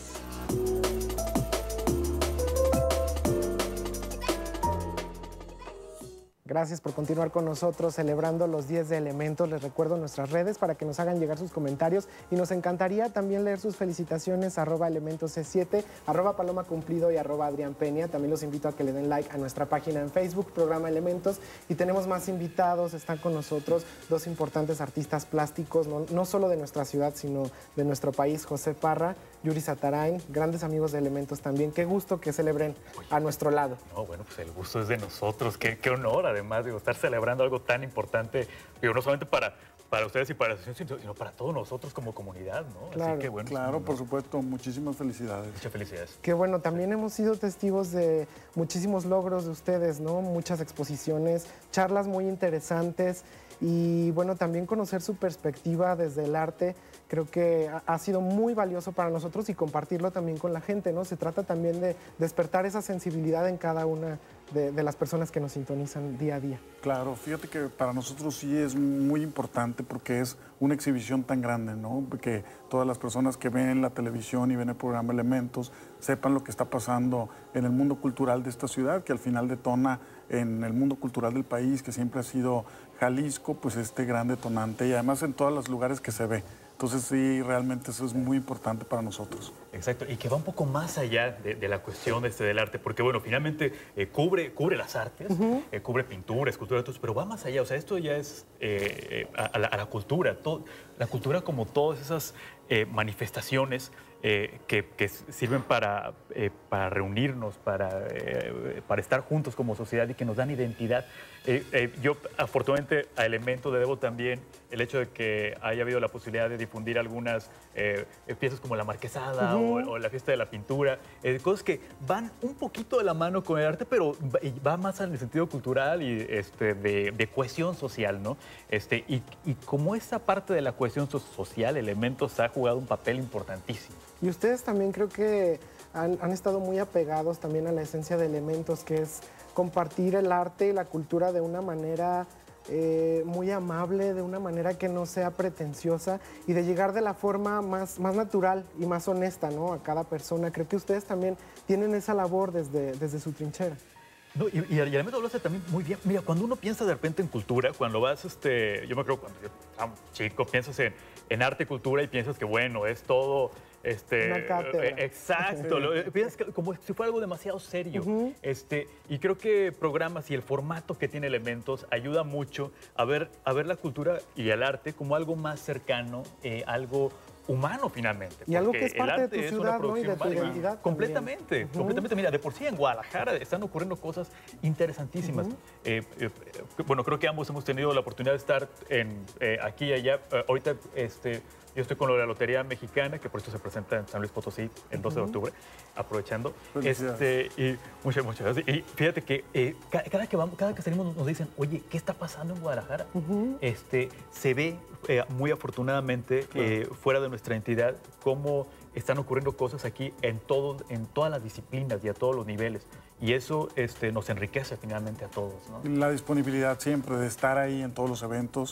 [SPEAKER 1] Gracias por continuar con nosotros celebrando los diez de Elementos. Les recuerdo nuestras redes para que nos hagan llegar sus comentarios y nos encantaría también leer sus felicitaciones, arroba Elementos C siete, arroba Paloma Cumplido y arroba Adrián Peña. También los invito a que le den like a nuestra página en Facebook, Programa Elementos, y tenemos más invitados. Están con nosotros dos importantes artistas plásticos, no, no solo de nuestra ciudad, sino de nuestro país, José Parra, Yuri Satarain, grandes amigos de Elementos también. Qué gusto que celebren a nuestro lado.
[SPEAKER 19] No, bueno, pues el gusto es de nosotros. Qué, qué honor, además, digo, estar celebrando algo tan importante, digo, no solamente para, para ustedes y para la asociación, sino para todos nosotros como comunidad, ¿no?
[SPEAKER 20] Claro,
[SPEAKER 19] Así que, bueno,
[SPEAKER 20] claro, por supuesto. Muchísimas felicidades.
[SPEAKER 19] Muchas felicidades.
[SPEAKER 1] Qué bueno, también hemos sido testigos de muchísimos logros de ustedes, ¿no? Muchas exposiciones, charlas muy interesantes y, bueno, también conocer su perspectiva desde el arte. Creo que ha sido muy valioso para nosotros y compartirlo también con la gente, ¿no? Se trata también de despertar esa sensibilidad en cada una de, de las personas que nos sintonizan día a día.
[SPEAKER 20] Claro, fíjate que para nosotros sí es muy importante porque es una exhibición tan grande, ¿no? Que todas las personas que ven la televisión y ven el programa Elementos sepan lo que está pasando en el mundo cultural de esta ciudad, que al final detona en el mundo cultural del país, que siempre ha sido Jalisco, pues este gran detonante, y además en todos los lugares que se ve. Entonces sí, realmente eso es muy importante para nosotros.
[SPEAKER 19] Exacto, y que va un poco más allá de, de la cuestión este del arte, porque bueno, finalmente eh, cubre, cubre las artes, uh-huh. eh, cubre pintura, escultura, pero va más allá, o sea, esto ya es eh, a, a, la, a la cultura, todo, la cultura como todas esas eh, manifestaciones eh, que, que sirven para, eh, para reunirnos, para, eh, para estar juntos como sociedad y que nos dan identidad. Eh, eh, yo afortunadamente a Elementos le debo también el hecho de que haya habido la posibilidad de difundir algunas eh, piezas como La Marquesada uh-huh. o, o La Fiesta de la Pintura, eh, cosas que van un poquito de la mano con el arte, pero va, va más en el sentido cultural y este, de, de cohesión social, ¿no? Este, y, y como esa parte de la cohesión social, Elementos ha jugado un papel importantísimo.
[SPEAKER 1] Y ustedes también creo que han, han estado muy apegados también a la esencia de Elementos, que es compartir el arte y la cultura de una manera eh, muy amable, de una manera que no sea pretenciosa y de llegar de la forma más, más natural y más honesta, ¿no? A cada persona. Creo que ustedes también tienen esa labor desde, desde su trinchera.
[SPEAKER 19] No, y, y Elementos lo hace también muy bien. Mira, cuando uno piensa de repente en cultura, cuando vas, este, yo me acuerdo cuando yo era chico, piensas en, en arte y cultura y piensas que, bueno, es todo... Este,
[SPEAKER 1] Una cátedra.
[SPEAKER 19] Eh, exacto, lo, piensas que, como si fuera algo demasiado serio. Uh-huh. este, y creo que programas y el formato que tiene Elementos ayuda mucho a ver, a ver la cultura y el arte como algo más cercano, eh, algo humano finalmente.
[SPEAKER 1] Y algo que es parte de tu ciudad, ¿no? Y de tu identidad.
[SPEAKER 19] Completamente, uh-huh. completamente. Mira, de por sí en Guadalajara están ocurriendo cosas interesantísimas. Uh-huh. eh, eh, bueno, creo que ambos hemos tenido la oportunidad de estar en, eh, aquí y allá. Eh, ahorita, este... Yo estoy con lo de la Lotería Mexicana, que por esto se presenta en San Luis Potosí el doce uh-huh. de octubre, aprovechando. Este, y muchas, muchas gracias. Y fíjate que eh, cada, cada que vamos, cada que salimos nos dicen, oye, ¿qué está pasando en Guadalajara? Uh-huh. este, se ve eh, muy afortunadamente claro. eh, fuera de nuestra entidad cómo están ocurriendo cosas aquí en, todo, en todas las disciplinas y a todos los niveles. Y eso este, nos enriquece finalmente a todos, ¿no?
[SPEAKER 20] La disponibilidad siempre de estar ahí en todos los eventos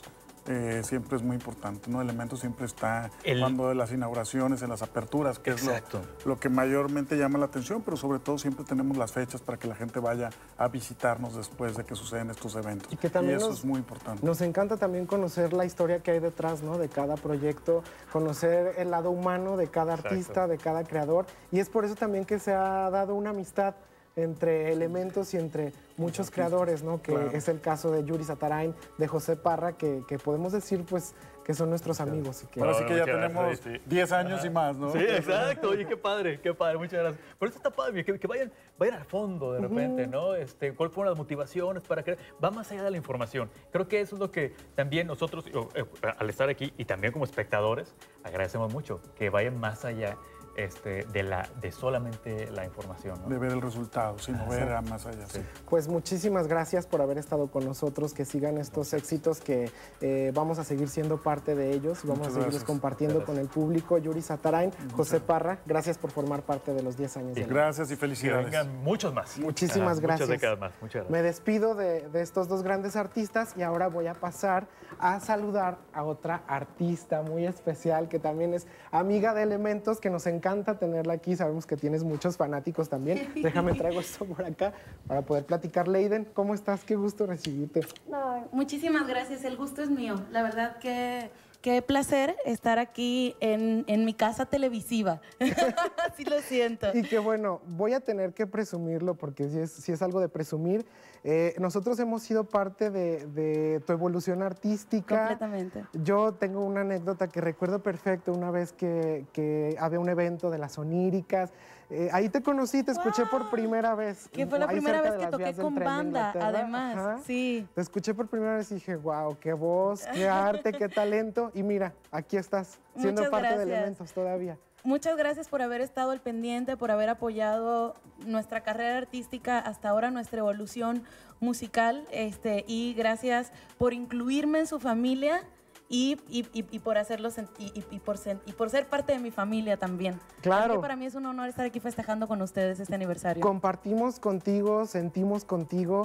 [SPEAKER 20] eh, siempre es muy importante, ¿no? Elementos siempre está
[SPEAKER 19] El-
[SPEAKER 20] cuando de las inauguraciones, en las aperturas, que
[SPEAKER 19] Exacto.
[SPEAKER 20] es lo, lo que mayormente llama la atención, pero sobre todo siempre tenemos las fechas para que la gente vaya a visitarnos después de que suceden estos eventos.
[SPEAKER 1] Y que también
[SPEAKER 20] eso
[SPEAKER 1] nos-
[SPEAKER 20] es muy importante.
[SPEAKER 1] Nos encanta también conocer la historia que hay detrás, ¿no? De cada proyecto, conocer el lado humano de cada
[SPEAKER 19] Exacto.
[SPEAKER 1] artista, de cada creador. Y es por eso también que se ha dado una amistad entre elementos y entre muchos creadores, ¿no? Que
[SPEAKER 20] Claro.
[SPEAKER 1] es el caso de Yuri Satarain, de José Parra, que, que podemos decir, pues, que son nuestros amigos. Y que...
[SPEAKER 20] Ahora sí que ya
[SPEAKER 19] Muchas
[SPEAKER 20] tenemos
[SPEAKER 19] gracias, sí, sí.
[SPEAKER 20] diez años
[SPEAKER 19] Ajá.
[SPEAKER 20] y más, ¿no?
[SPEAKER 19] Sí, exacto. Oye, qué padre, qué padre. Muchas gracias. Por eso está padre, que, que vayan, vayan al fondo de repente, ¿no? Este, ¿cuáles fueron las motivaciones para crear? Va más allá de la información. Creo que eso es lo que también nosotros, eh, al estar aquí y también como espectadores, agradecemos mucho, que vayan más allá este, de, la, de solamente la información, ¿no?
[SPEAKER 20] De ver el resultado, sino ver a más allá. Sí.
[SPEAKER 1] Pues muchísimas gracias por haber estado con nosotros, que sigan estos éxitos, que eh, vamos a seguir siendo parte de ellos, vamos
[SPEAKER 20] Muchas
[SPEAKER 1] a seguirlos
[SPEAKER 20] gracias.
[SPEAKER 1] compartiendo
[SPEAKER 20] Gracias.
[SPEAKER 1] con el público. Yuri Satarain, José Parra, gracias por formar parte de los diez años. de la-
[SPEAKER 20] Gracias y
[SPEAKER 19] Que
[SPEAKER 20] felicidades.
[SPEAKER 19] vengan muchos más.
[SPEAKER 1] Muchísimas
[SPEAKER 19] Ajá,
[SPEAKER 1] gracias.
[SPEAKER 19] Muchas décadas más. Muchas gracias.
[SPEAKER 1] Me despido de, de estos dos grandes artistas y ahora voy a pasar a saludar a otra artista muy especial que también es amiga de Elementos, que nos encanta tenerla aquí. Sabemos que tienes muchos fanáticos también. Déjame traigo esto por acá para poder platicar. Leiden, ¿cómo estás? Qué gusto recibirte.
[SPEAKER 21] No, muchísimas gracias, el gusto es mío. La verdad que qué placer estar aquí en, en mi casa televisiva. Así lo siento.
[SPEAKER 1] Y que bueno, voy a tener que presumirlo porque si es, si es algo de presumir. Eh, nosotros hemos sido parte de, de tu evolución artística.
[SPEAKER 21] Completamente.
[SPEAKER 1] Yo tengo una anécdota que recuerdo perfecto una vez que, que había un evento de las oníricas. Eh, ahí te conocí, te escuché por primera vez.
[SPEAKER 21] Que fue la
[SPEAKER 1] ahí
[SPEAKER 21] primera
[SPEAKER 1] cerca
[SPEAKER 21] vez
[SPEAKER 1] de
[SPEAKER 21] que
[SPEAKER 1] las
[SPEAKER 21] toqué
[SPEAKER 1] vías del
[SPEAKER 21] con
[SPEAKER 1] tren de
[SPEAKER 21] banda,
[SPEAKER 1] Inglaterra.
[SPEAKER 21] además.
[SPEAKER 1] Ajá.
[SPEAKER 21] Sí.
[SPEAKER 1] Te escuché por primera vez y dije, wow, qué voz, qué arte, qué talento. Y mira, aquí estás, siendo
[SPEAKER 21] Muchas
[SPEAKER 1] parte de
[SPEAKER 21] gracias.
[SPEAKER 1] Elementos todavía.
[SPEAKER 21] Muchas gracias por haber estado al pendiente, por haber apoyado nuestra carrera artística, hasta ahora nuestra evolución musical, este, y gracias por incluirme en su familia y, y, y, y por hacerlo sen- y, y- y por sen- y por ser parte de mi familia también.
[SPEAKER 1] Claro.
[SPEAKER 21] Así que para mí es un honor estar aquí festejando con ustedes este aniversario.
[SPEAKER 1] Compartimos contigo, sentimos contigo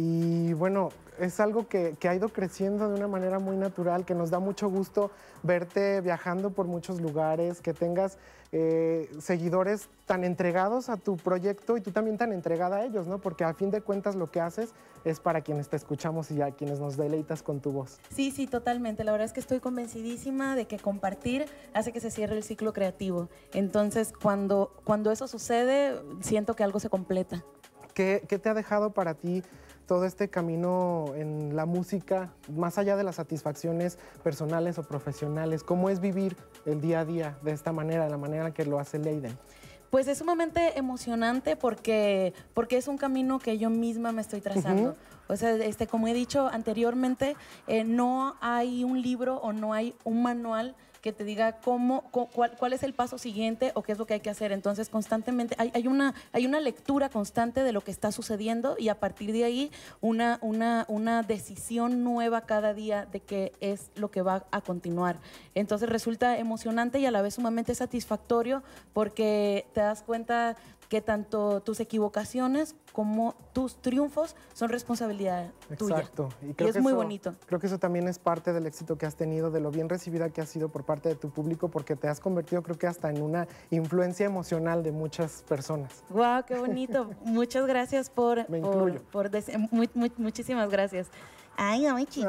[SPEAKER 1] y bueno, es algo que, que ha ido creciendo de una manera muy natural, que nos da mucho gusto verte viajando por muchos lugares, que tengas eh, seguidores tan entregados a tu proyecto y tú también tan entregada a ellos, ¿no? Porque a fin de cuentas lo que haces es para quienes te escuchamos y a quienes nos deleitas con tu voz.
[SPEAKER 21] Sí, sí, totalmente. La verdad es que estoy convencidísima de que compartir hace que se cierre el ciclo creativo. Entonces, cuando, cuando eso sucede, siento que algo se completa.
[SPEAKER 1] ¿Qué, qué te ha dejado para ti todo este camino en la música, más allá de las satisfacciones personales o profesionales? ¿Cómo es vivir el día a día de esta manera, de la manera que lo hace Leiden?
[SPEAKER 21] Pues es sumamente emocionante porque, porque es un camino que yo misma me estoy trazando.
[SPEAKER 1] Ujú.
[SPEAKER 21] O sea, este, como he dicho anteriormente, eh, no hay un libro o no hay un manual que te diga cómo, cu- cuál, cuál es el paso siguiente o qué es lo que hay que hacer. Entonces, constantemente hay, hay, una, hay una lectura constante de lo que está sucediendo y a partir de ahí una, una, una decisión nueva cada día de qué es lo que va a continuar. Entonces, resulta emocionante y a la vez sumamente satisfactorio porque te das cuenta que tanto tus equivocaciones como tus triunfos son responsabilidad tuya.
[SPEAKER 1] Exacto.
[SPEAKER 21] Y,
[SPEAKER 1] creo
[SPEAKER 21] es
[SPEAKER 1] que
[SPEAKER 21] muy
[SPEAKER 1] eso-
[SPEAKER 21] bonito.
[SPEAKER 1] Creo que eso también es parte del éxito que has tenido, de lo bien recibida que has sido por parte de tu público, porque te has convertido, creo que hasta en una influencia emocional de muchas personas.
[SPEAKER 21] ¡Wow! ¡Qué bonito! Muchas gracias por...
[SPEAKER 1] Me
[SPEAKER 21] por,
[SPEAKER 1] incluyo.
[SPEAKER 21] por dese- mu- mu- muchísimas gracias. Ay, no me chillé.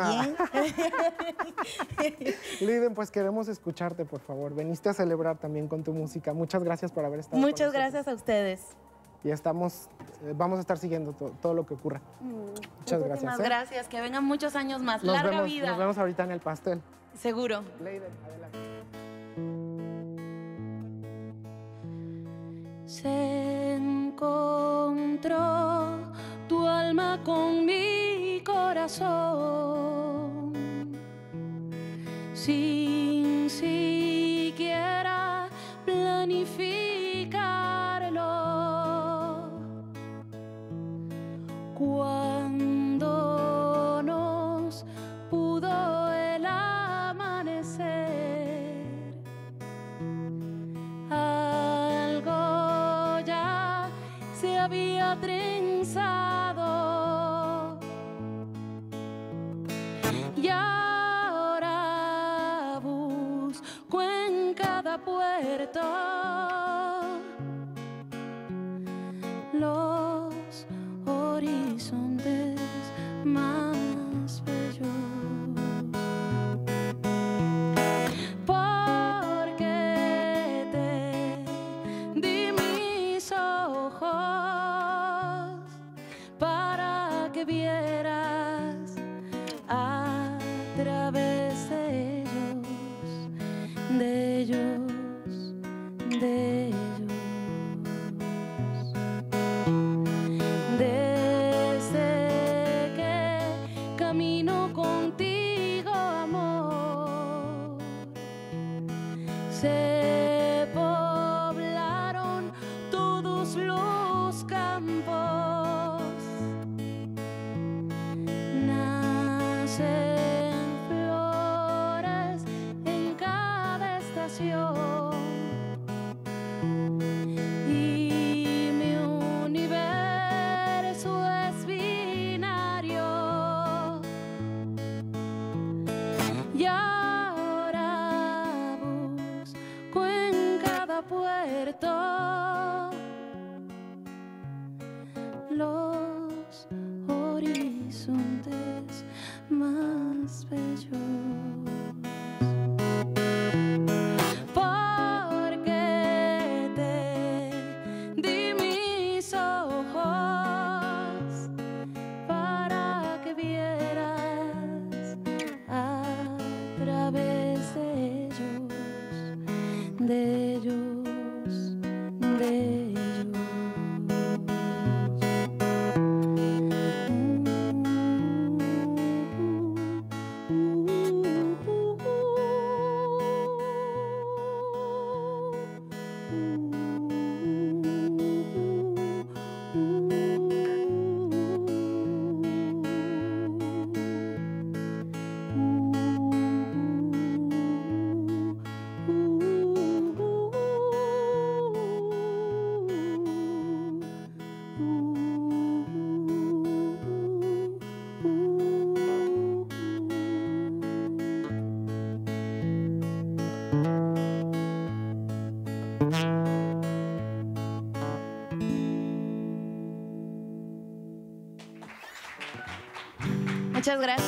[SPEAKER 1] Leiden, pues queremos escucharte, por favor. Veniste a celebrar también con tu música. Muchas gracias por haber estado con
[SPEAKER 21] Muchas
[SPEAKER 1] nosotros.
[SPEAKER 21] gracias a ustedes.
[SPEAKER 1] Y estamos, eh, vamos a estar siguiendo to- todo lo que ocurra. Muchas gracias.
[SPEAKER 21] Muchísimas
[SPEAKER 1] ¿eh?
[SPEAKER 21] gracias. Que vengan muchos años más.
[SPEAKER 1] Nos
[SPEAKER 21] Larga
[SPEAKER 1] vemos,
[SPEAKER 21] vida.
[SPEAKER 1] nos vemos ahorita en el pastel.
[SPEAKER 21] Seguro.
[SPEAKER 1] Leiden, adelante.
[SPEAKER 22] Se encontró tu alma con mi corazón sin siquiera planificarlo. Cuando nos pudo el amanecer, algo ya se había trenzado y ahora cada puerto. Los horizontes más bellos. Porque te di mis ojos para que vieras a través de ellos, de ellos, de ellos. Desde que camino contigo, amor, se poblaron todos los campos. Nacen flores en cada estación. Y mi universo es binario. Y ahora busco en cada puerto los horizontes más bellos. Porque te di mis ojos para que vieras a través de ellos, de ellos, de ellos.
[SPEAKER 2] Muchas gracias.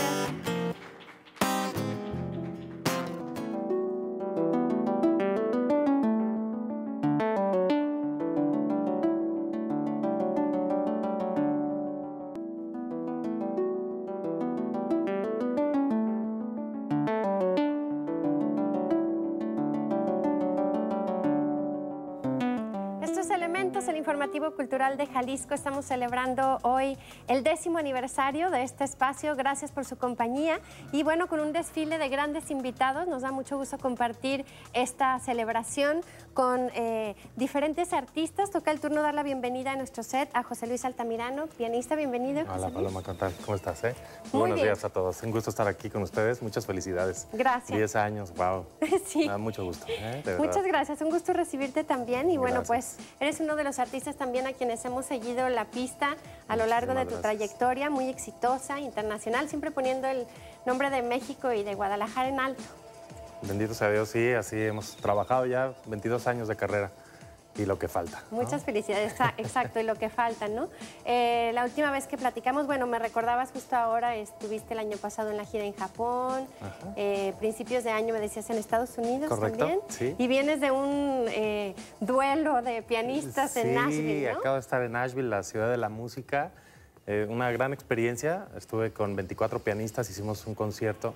[SPEAKER 2] Estos elementos, el informativo cultural de Jalisco, estamos celebrando hoy el décimo aniversario de este espacio. Gracias por su compañía y bueno, con un desfile de grandes invitados, nos da mucho gusto compartir esta celebración con eh, diferentes artistas. Toca el turno dar la bienvenida a nuestro set a José Luis Altamirano, pianista, bienvenido.
[SPEAKER 4] Hola Paloma, ¿qué tal? ¿Cómo estás? Eh? Muy,
[SPEAKER 2] Muy
[SPEAKER 4] buenos
[SPEAKER 2] bien.
[SPEAKER 4] días a todos. Un gusto estar aquí con ustedes. Muchas felicidades.
[SPEAKER 2] Gracias.
[SPEAKER 4] Diez años, wow.
[SPEAKER 2] Sí.
[SPEAKER 4] Me da mucho gusto. ¿eh? De
[SPEAKER 2] Muchas
[SPEAKER 4] verdad.
[SPEAKER 2] gracias, un gusto recibirte también y bueno,
[SPEAKER 4] Gracias.
[SPEAKER 2] pues eres uno de los artistas también a quienes hemos seguido la pista a lo largo de tu
[SPEAKER 4] Muchísimas
[SPEAKER 2] trayectoria, muy exitosa, internacional, siempre poniendo el nombre de México y de Guadalajara en alto.
[SPEAKER 4] Bendito sea Dios, sí, así hemos trabajado ya veintidós años de carrera y lo que falta. ¿no?
[SPEAKER 2] Muchas felicidades, exa- exacto, y lo que falta, ¿no? Eh, la última vez que platicamos, bueno, me recordabas justo ahora, estuviste el año pasado en la gira en Japón, eh, principios de año me decías en Estados Unidos
[SPEAKER 4] Correcto,
[SPEAKER 2] también,
[SPEAKER 4] sí.
[SPEAKER 2] y vienes de un eh, duelo de pianistas
[SPEAKER 4] Sí,
[SPEAKER 2] en Nashville, ¿no?
[SPEAKER 4] acabo de estar en Nashville, la ciudad de la música. Eh, una gran experiencia. Estuve con veinticuatro pianistas, hicimos un concierto.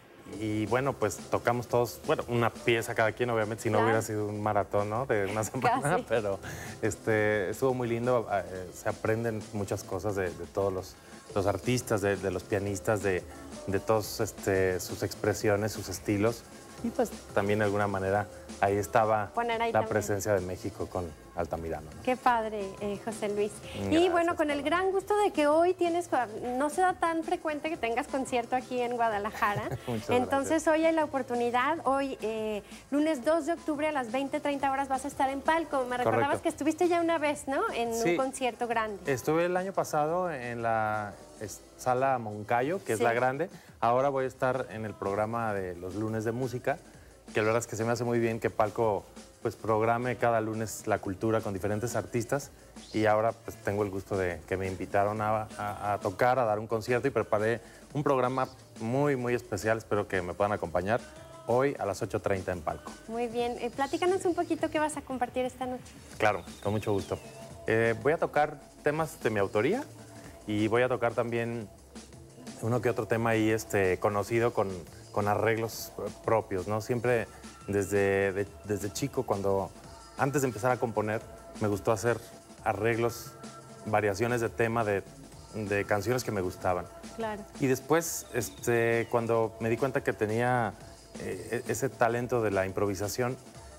[SPEAKER 4] Y bueno, pues tocamos todos, bueno, una pieza cada quien, obviamente, si no
[SPEAKER 2] Claro.
[SPEAKER 4] hubiera sido un maratón, ¿no? De una semana,
[SPEAKER 2] Casi.
[SPEAKER 4] pero este, estuvo muy lindo. eh, se aprenden muchas cosas de, de todos los, los artistas, de, de los pianistas, de, de todos este, sus expresiones, sus estilos. Y pues también de alguna manera ahí estaba
[SPEAKER 2] Poner ahí
[SPEAKER 4] la
[SPEAKER 2] también.
[SPEAKER 4] presencia de México con Altamirano. ¿no?
[SPEAKER 2] Qué padre, eh, José Luis. Y
[SPEAKER 4] Gracias,
[SPEAKER 2] bueno, con el gran gusto de que hoy tienes, no se da tan frecuente que tengas concierto aquí en Guadalajara.
[SPEAKER 4] Muchas
[SPEAKER 2] Entonces hoy hay la oportunidad, hoy eh, lunes dos de octubre a las veinte, treinta horas vas a estar en Palco. Me recordabas
[SPEAKER 4] Correcto.
[SPEAKER 2] que estuviste ya una vez, ¿no? En
[SPEAKER 4] Sí.
[SPEAKER 2] un concierto grande.
[SPEAKER 4] Estuve el año pasado en la es- sala Moncayo, que es
[SPEAKER 2] Sí.
[SPEAKER 4] la grande. Ahora voy a estar en el programa de los lunes de música, que la verdad es que se me hace muy bien que Palco pues programe cada lunes la cultura con diferentes artistas y ahora pues tengo el gusto de que me invitaron a, a, a tocar, a dar un concierto y preparé un programa muy, muy especial. Espero que me puedan acompañar hoy a las ocho treinta en Palco.
[SPEAKER 2] Muy bien. Eh, platícanos un poquito qué vas a compartir esta noche.
[SPEAKER 4] Claro, con mucho gusto. Eh, voy a tocar temas de mi autoría y voy a tocar también uno que otro tema ahí este, conocido con, con arreglos propios, ¿no? Siempre desde, de, desde chico, cuando antes de empezar a componer, me gustó hacer arreglos, variaciones de tema de, de canciones que me gustaban.
[SPEAKER 2] Claro.
[SPEAKER 4] Y después, este, cuando me di cuenta que tenía eh, ese talento de la improvisación,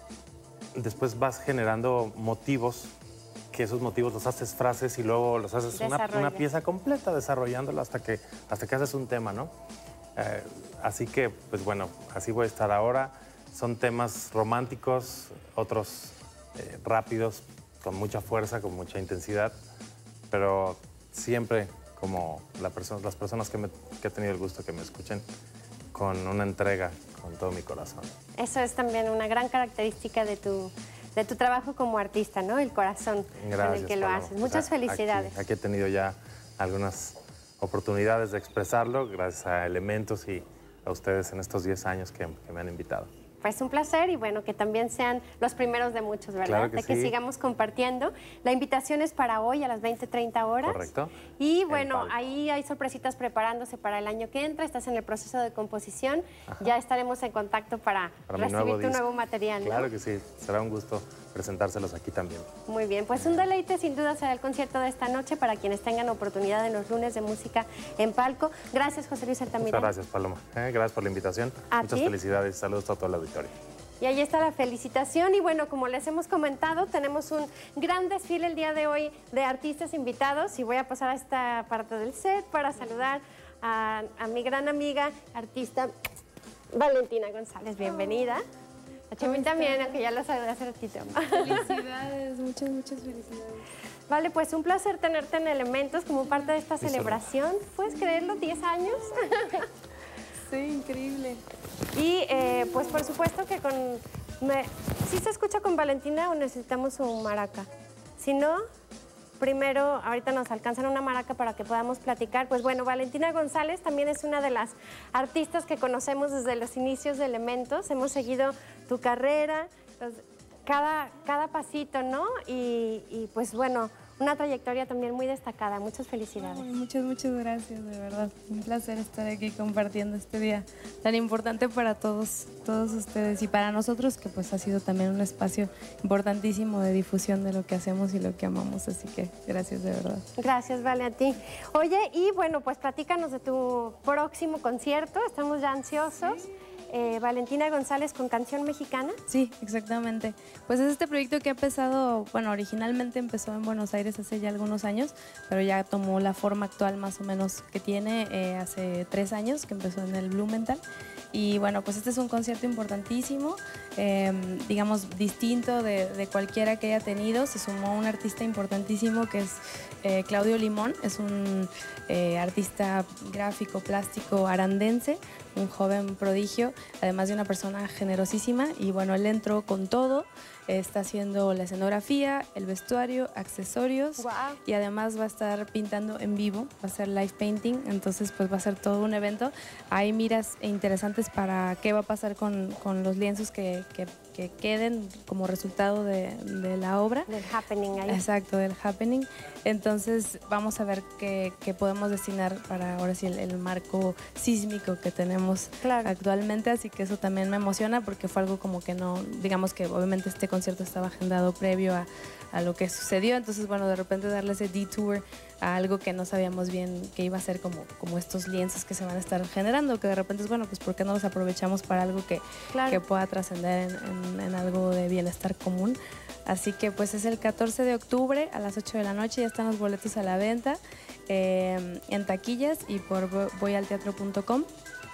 [SPEAKER 4] después vas generando motivos, que esos motivos los haces frases y luego los haces una, una pieza completa, desarrollándola hasta que, hasta que haces un tema, ¿no? Eh, así que, pues bueno, así voy a estar ahora. Son temas románticos, otros eh, rápidos, con mucha fuerza, con mucha intensidad, pero siempre como la perso- las personas que, me, que he tenido el gusto que me escuchen con una entrega, con todo mi corazón.
[SPEAKER 2] Eso es también una gran característica de tu, de tu trabajo como artista, ¿no? El corazón
[SPEAKER 4] Gracias,
[SPEAKER 2] con el que lo
[SPEAKER 4] Paloma.
[SPEAKER 2] haces. Muchas
[SPEAKER 4] O sea,
[SPEAKER 2] felicidades.
[SPEAKER 4] Aquí, aquí he tenido ya algunas oportunidades de expresarlo gracias a Elementos y a ustedes en estos diez años que, que me han invitado.
[SPEAKER 2] Pues un placer y bueno, que también sean los primeros de muchos, ¿verdad?
[SPEAKER 4] Claro que
[SPEAKER 2] de que
[SPEAKER 4] sí.
[SPEAKER 2] sigamos compartiendo. La invitación es para hoy a las veinte treinta horas.
[SPEAKER 4] Correcto.
[SPEAKER 2] Y
[SPEAKER 4] En
[SPEAKER 2] bueno,
[SPEAKER 4] Palco.
[SPEAKER 2] ahí hay sorpresitas preparándose para el año que entra. Estás en el proceso de composición. Ya estaremos en contacto para,
[SPEAKER 4] Para mi
[SPEAKER 2] recibir
[SPEAKER 4] nuevo
[SPEAKER 2] tu
[SPEAKER 4] disco.
[SPEAKER 2] nuevo material, ¿no?
[SPEAKER 4] Claro que sí, será un gusto presentárselos aquí también.
[SPEAKER 2] Muy bien, pues un deleite sin duda será el concierto de esta noche para quienes tengan oportunidad en los lunes de música en Palco. Gracias, José Luis Altamirano.
[SPEAKER 4] Muchas gracias, Paloma. Eh, gracias por la invitación.
[SPEAKER 2] A
[SPEAKER 4] Muchas
[SPEAKER 2] ti.
[SPEAKER 4] felicidades. Saludos a todo el auditorio.
[SPEAKER 2] Y ahí está la felicitación y bueno, como les hemos comentado, tenemos un gran desfile el día de hoy de artistas invitados y voy a pasar a esta parte del set para saludar a, a mi gran amiga, artista Valentina González. Bienvenida. A Chemín también, aunque ya la saludé hace ratito.
[SPEAKER 5] Felicidades, muchas, muchas felicidades.
[SPEAKER 2] Vale, pues un placer tenerte en Elementos como parte de esta
[SPEAKER 5] Sí,
[SPEAKER 2] celebración. ¿Puedes creerlo? ¿diez años?
[SPEAKER 5] Sí, increíble.
[SPEAKER 2] Y eh, pues por supuesto que con... Me, ¿sí se escucha con Valentina o necesitamos un maraca? Si no, primero, ahorita nos alcanzan una maraca para que podamos platicar. Pues bueno, Valentina González también es una de las artistas que conocemos desde los inicios de Elementos. Hemos seguido tu carrera, los, cada, cada pasito, ¿no? Y, y pues bueno, una trayectoria también muy destacada. Muchas felicidades.
[SPEAKER 5] Ay, muchas, muchas gracias, de verdad. Un placer estar aquí compartiendo este día tan importante para todos, todos ustedes y para nosotros, que pues ha sido también un espacio importantísimo de difusión de lo que hacemos y lo que amamos. Así que gracias, de verdad.
[SPEAKER 2] Gracias, Vale, a ti. Oye, y bueno, pues platícanos de tu próximo concierto. Estamos ya ansiosos. Eh, Valentina González con Canción Mexicana.
[SPEAKER 5] Sí, exactamente. Pues es este proyecto que ha empezado, bueno, originalmente empezó en Buenos Aires hace ya algunos años, pero ya tomó la forma actual más o menos que tiene eh, hace tres años, que empezó en el Blumenthal. Y bueno, pues este es un concierto importantísimo, eh, digamos, distinto de, de cualquiera que haya tenido. Se sumó un artista importantísimo que es eh, Claudio Limón, es un eh, artista gráfico, plástico, arandense, un joven prodigio, además de una persona generosísima. Y bueno, él entró con todo, está haciendo la escenografía, el vestuario, accesorios.
[SPEAKER 2] Wow.
[SPEAKER 5] Y además va a estar pintando en vivo, va a ser live painting, entonces pues va a ser todo un evento. Hay miras interesantes para qué va a pasar con, con los lienzos que, que, que queden como resultado de, de la obra.
[SPEAKER 2] Del happening ahí.
[SPEAKER 5] Exacto, del happening. Entonces vamos a ver qué, qué podemos destinar para ahora sí el, el marco sísmico que tenemos actualmente, así que eso también me emociona porque fue algo como que no, digamos que obviamente este concierto estaba agendado previo a, a lo que sucedió, entonces bueno, de repente darle ese detour a algo que no sabíamos bien que iba a ser como, como estos lienzos que se van a estar generando, que de repente es bueno, pues ¿por qué no los aprovechamos para algo que,
[SPEAKER 2] Claro.
[SPEAKER 5] que pueda trascender en, en, en algo de bienestar común? Así que pues es el catorce de octubre a las ocho de la noche, ya están los boletos a la venta eh, en taquillas y por voyalteatro punto com.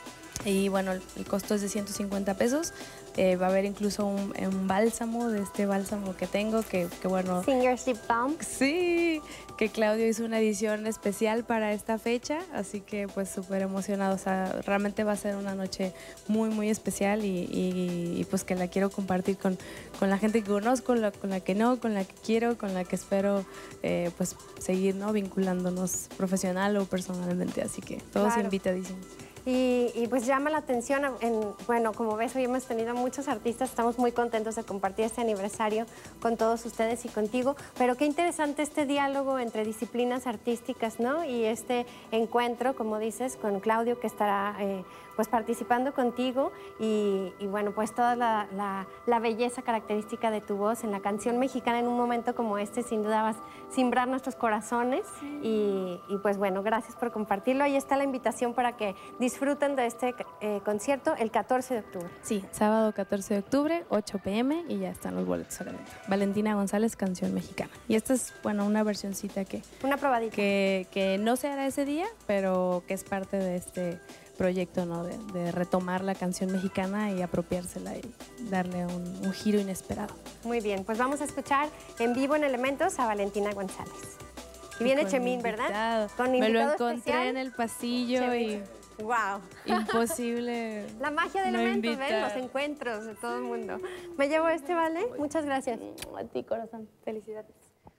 [SPEAKER 5] Y bueno, el, el costo es de ciento cincuenta pesos. Eh, va a haber incluso un, un bálsamo, de este bálsamo que tengo, que, que bueno...
[SPEAKER 2] Singer's Lip Balm.
[SPEAKER 5] Sí, que Claudio hizo una edición especial para esta fecha, así que pues súper emocionado. O sea, realmente va a ser una noche muy, muy especial y, y, y pues que la quiero compartir con, con la gente que conozco, la, con la que no, con la que quiero, con la que espero eh, pues seguir, ¿no? Vinculándonos profesional o personalmente, así que todos
[SPEAKER 2] Claro.
[SPEAKER 5] invitadísimos.
[SPEAKER 2] Y, y pues llama la atención, en, bueno, como ves, hoy hemos tenido muchos artistas, estamos muy contentos de compartir este aniversario con todos ustedes y contigo, pero qué interesante este diálogo entre disciplinas artísticas, ¿no? Y este encuentro, como dices, con Claudio, que estará eh, pues participando contigo y, y bueno, pues toda la, la, la belleza característica de tu voz en la canción mexicana en un momento como este, sin duda vas a simbrar nuestros corazones y, y pues bueno, gracias por compartirlo. Ahí está la invitación para que disfruten de este eh, concierto el catorce de octubre.
[SPEAKER 5] Sí, sábado catorce de octubre, ocho pe eme y ya están los boletos a la venta. Valentina González, Canción Mexicana. Y esta es, bueno, una versioncita que...
[SPEAKER 2] Una probadita.
[SPEAKER 5] Que, que no se hará ese día, pero que es parte de este proyecto, ¿no? De, de retomar la canción mexicana y apropiársela y darle un, un giro inesperado.
[SPEAKER 2] Muy bien, pues vamos a escuchar en vivo en Elementos a Valentina González. Y viene
[SPEAKER 5] con
[SPEAKER 2] Chemín,
[SPEAKER 5] invitado.
[SPEAKER 2] ¿verdad? Con
[SPEAKER 5] Me lo
[SPEAKER 2] invitado
[SPEAKER 5] encontré
[SPEAKER 2] especial.
[SPEAKER 5] en el pasillo
[SPEAKER 2] Chemín.
[SPEAKER 5] y...
[SPEAKER 2] ¡Wow!
[SPEAKER 5] Imposible.
[SPEAKER 2] La magia de
[SPEAKER 5] no
[SPEAKER 2] Elementos, ¿ven?
[SPEAKER 5] invitar.
[SPEAKER 2] Los encuentros de todo el mundo. Me llevo este, ¿vale? Muchas gracias. A ti, corazón. Felicidades.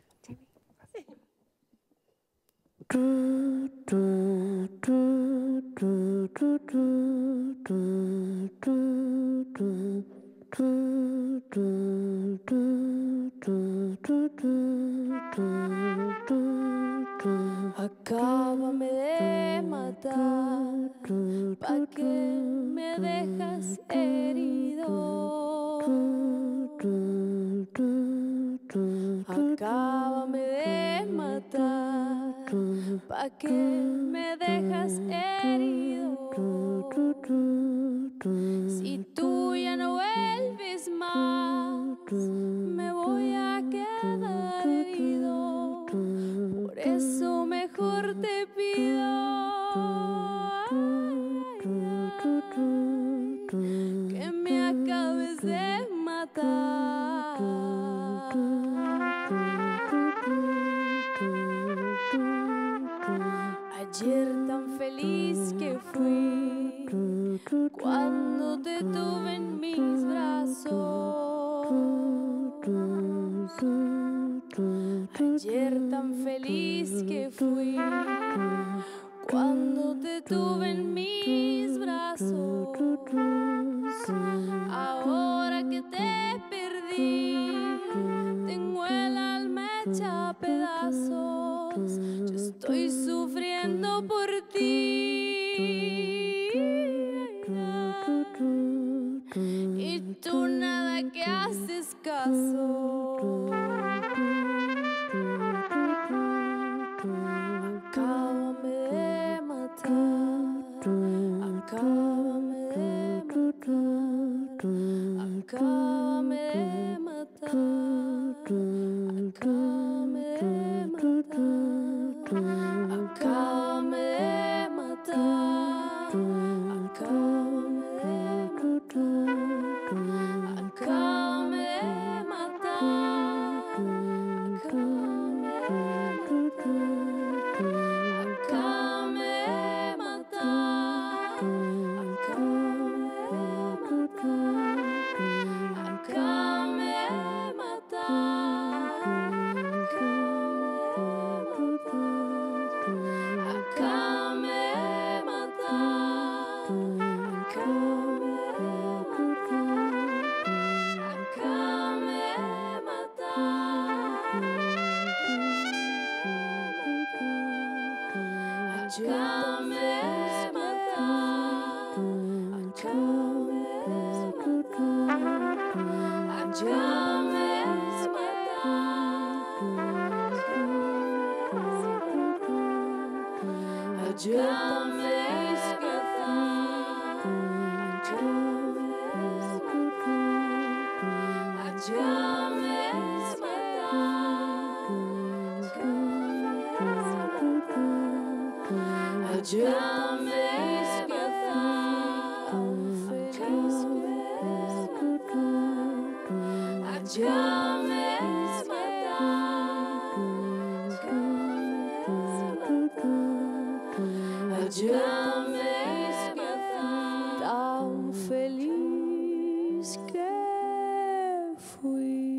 [SPEAKER 22] Acábame de matar, ¿pa' qué me dejas herido? Acábame de matar, ¿pa' qué me dejas herido? Si tú ya no vuelves más, me voy a quedar herido. Por eso mejor te pido que me acabes de matar. Ayer tan feliz que fui cuando te tuve en mis brazos. Ayer tan feliz que fui cuando te tuve en mis brazos. Ahora que te perdí, tengo el alma hecha a pedazos. Yo estoy sufriendo por ti. Y tú nada que haces caso. Acábame de matar, acábame de Ya me ya me tan feliz que fui.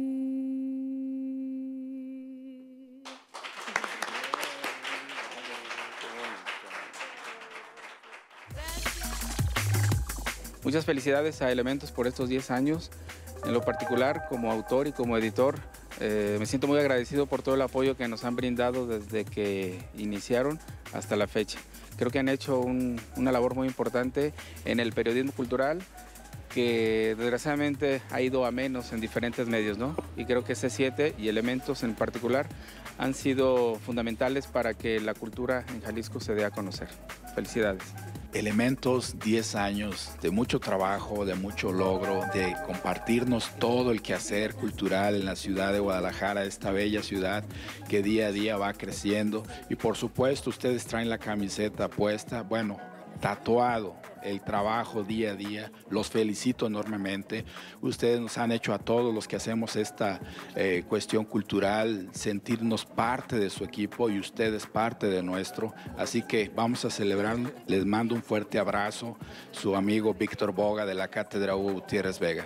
[SPEAKER 6] Muchas felicidades a Elementos por estos diez años. En lo particular, como autor y como editor, eh, me siento muy agradecido por todo el apoyo que nos han brindado desde que iniciaron hasta la fecha. Creo que han hecho un, una labor muy importante en el periodismo cultural, que desgraciadamente ha ido a menos en diferentes medios, ¿no? Y creo que C siete y Elementos en particular han sido fundamentales para que la cultura en Jalisco se dé a conocer. Felicidades.
[SPEAKER 7] Elementos, diez años de mucho trabajo, de mucho logro, de compartirnos todo el quehacer cultural en la ciudad de Guadalajara, esta bella ciudad que día a día va creciendo. Y por supuesto, ustedes traen la camiseta puesta, bueno, tatuado el trabajo día a día. Los felicito enormemente. Ustedes nos han hecho a todos los que hacemos esta eh, cuestión cultural sentirnos parte de su equipo y ustedes parte de nuestro. Así que vamos a celebrar. Les mando un fuerte abrazo. Su amigo Víctor Boga de la Cátedra Hugo Gutiérrez Vega.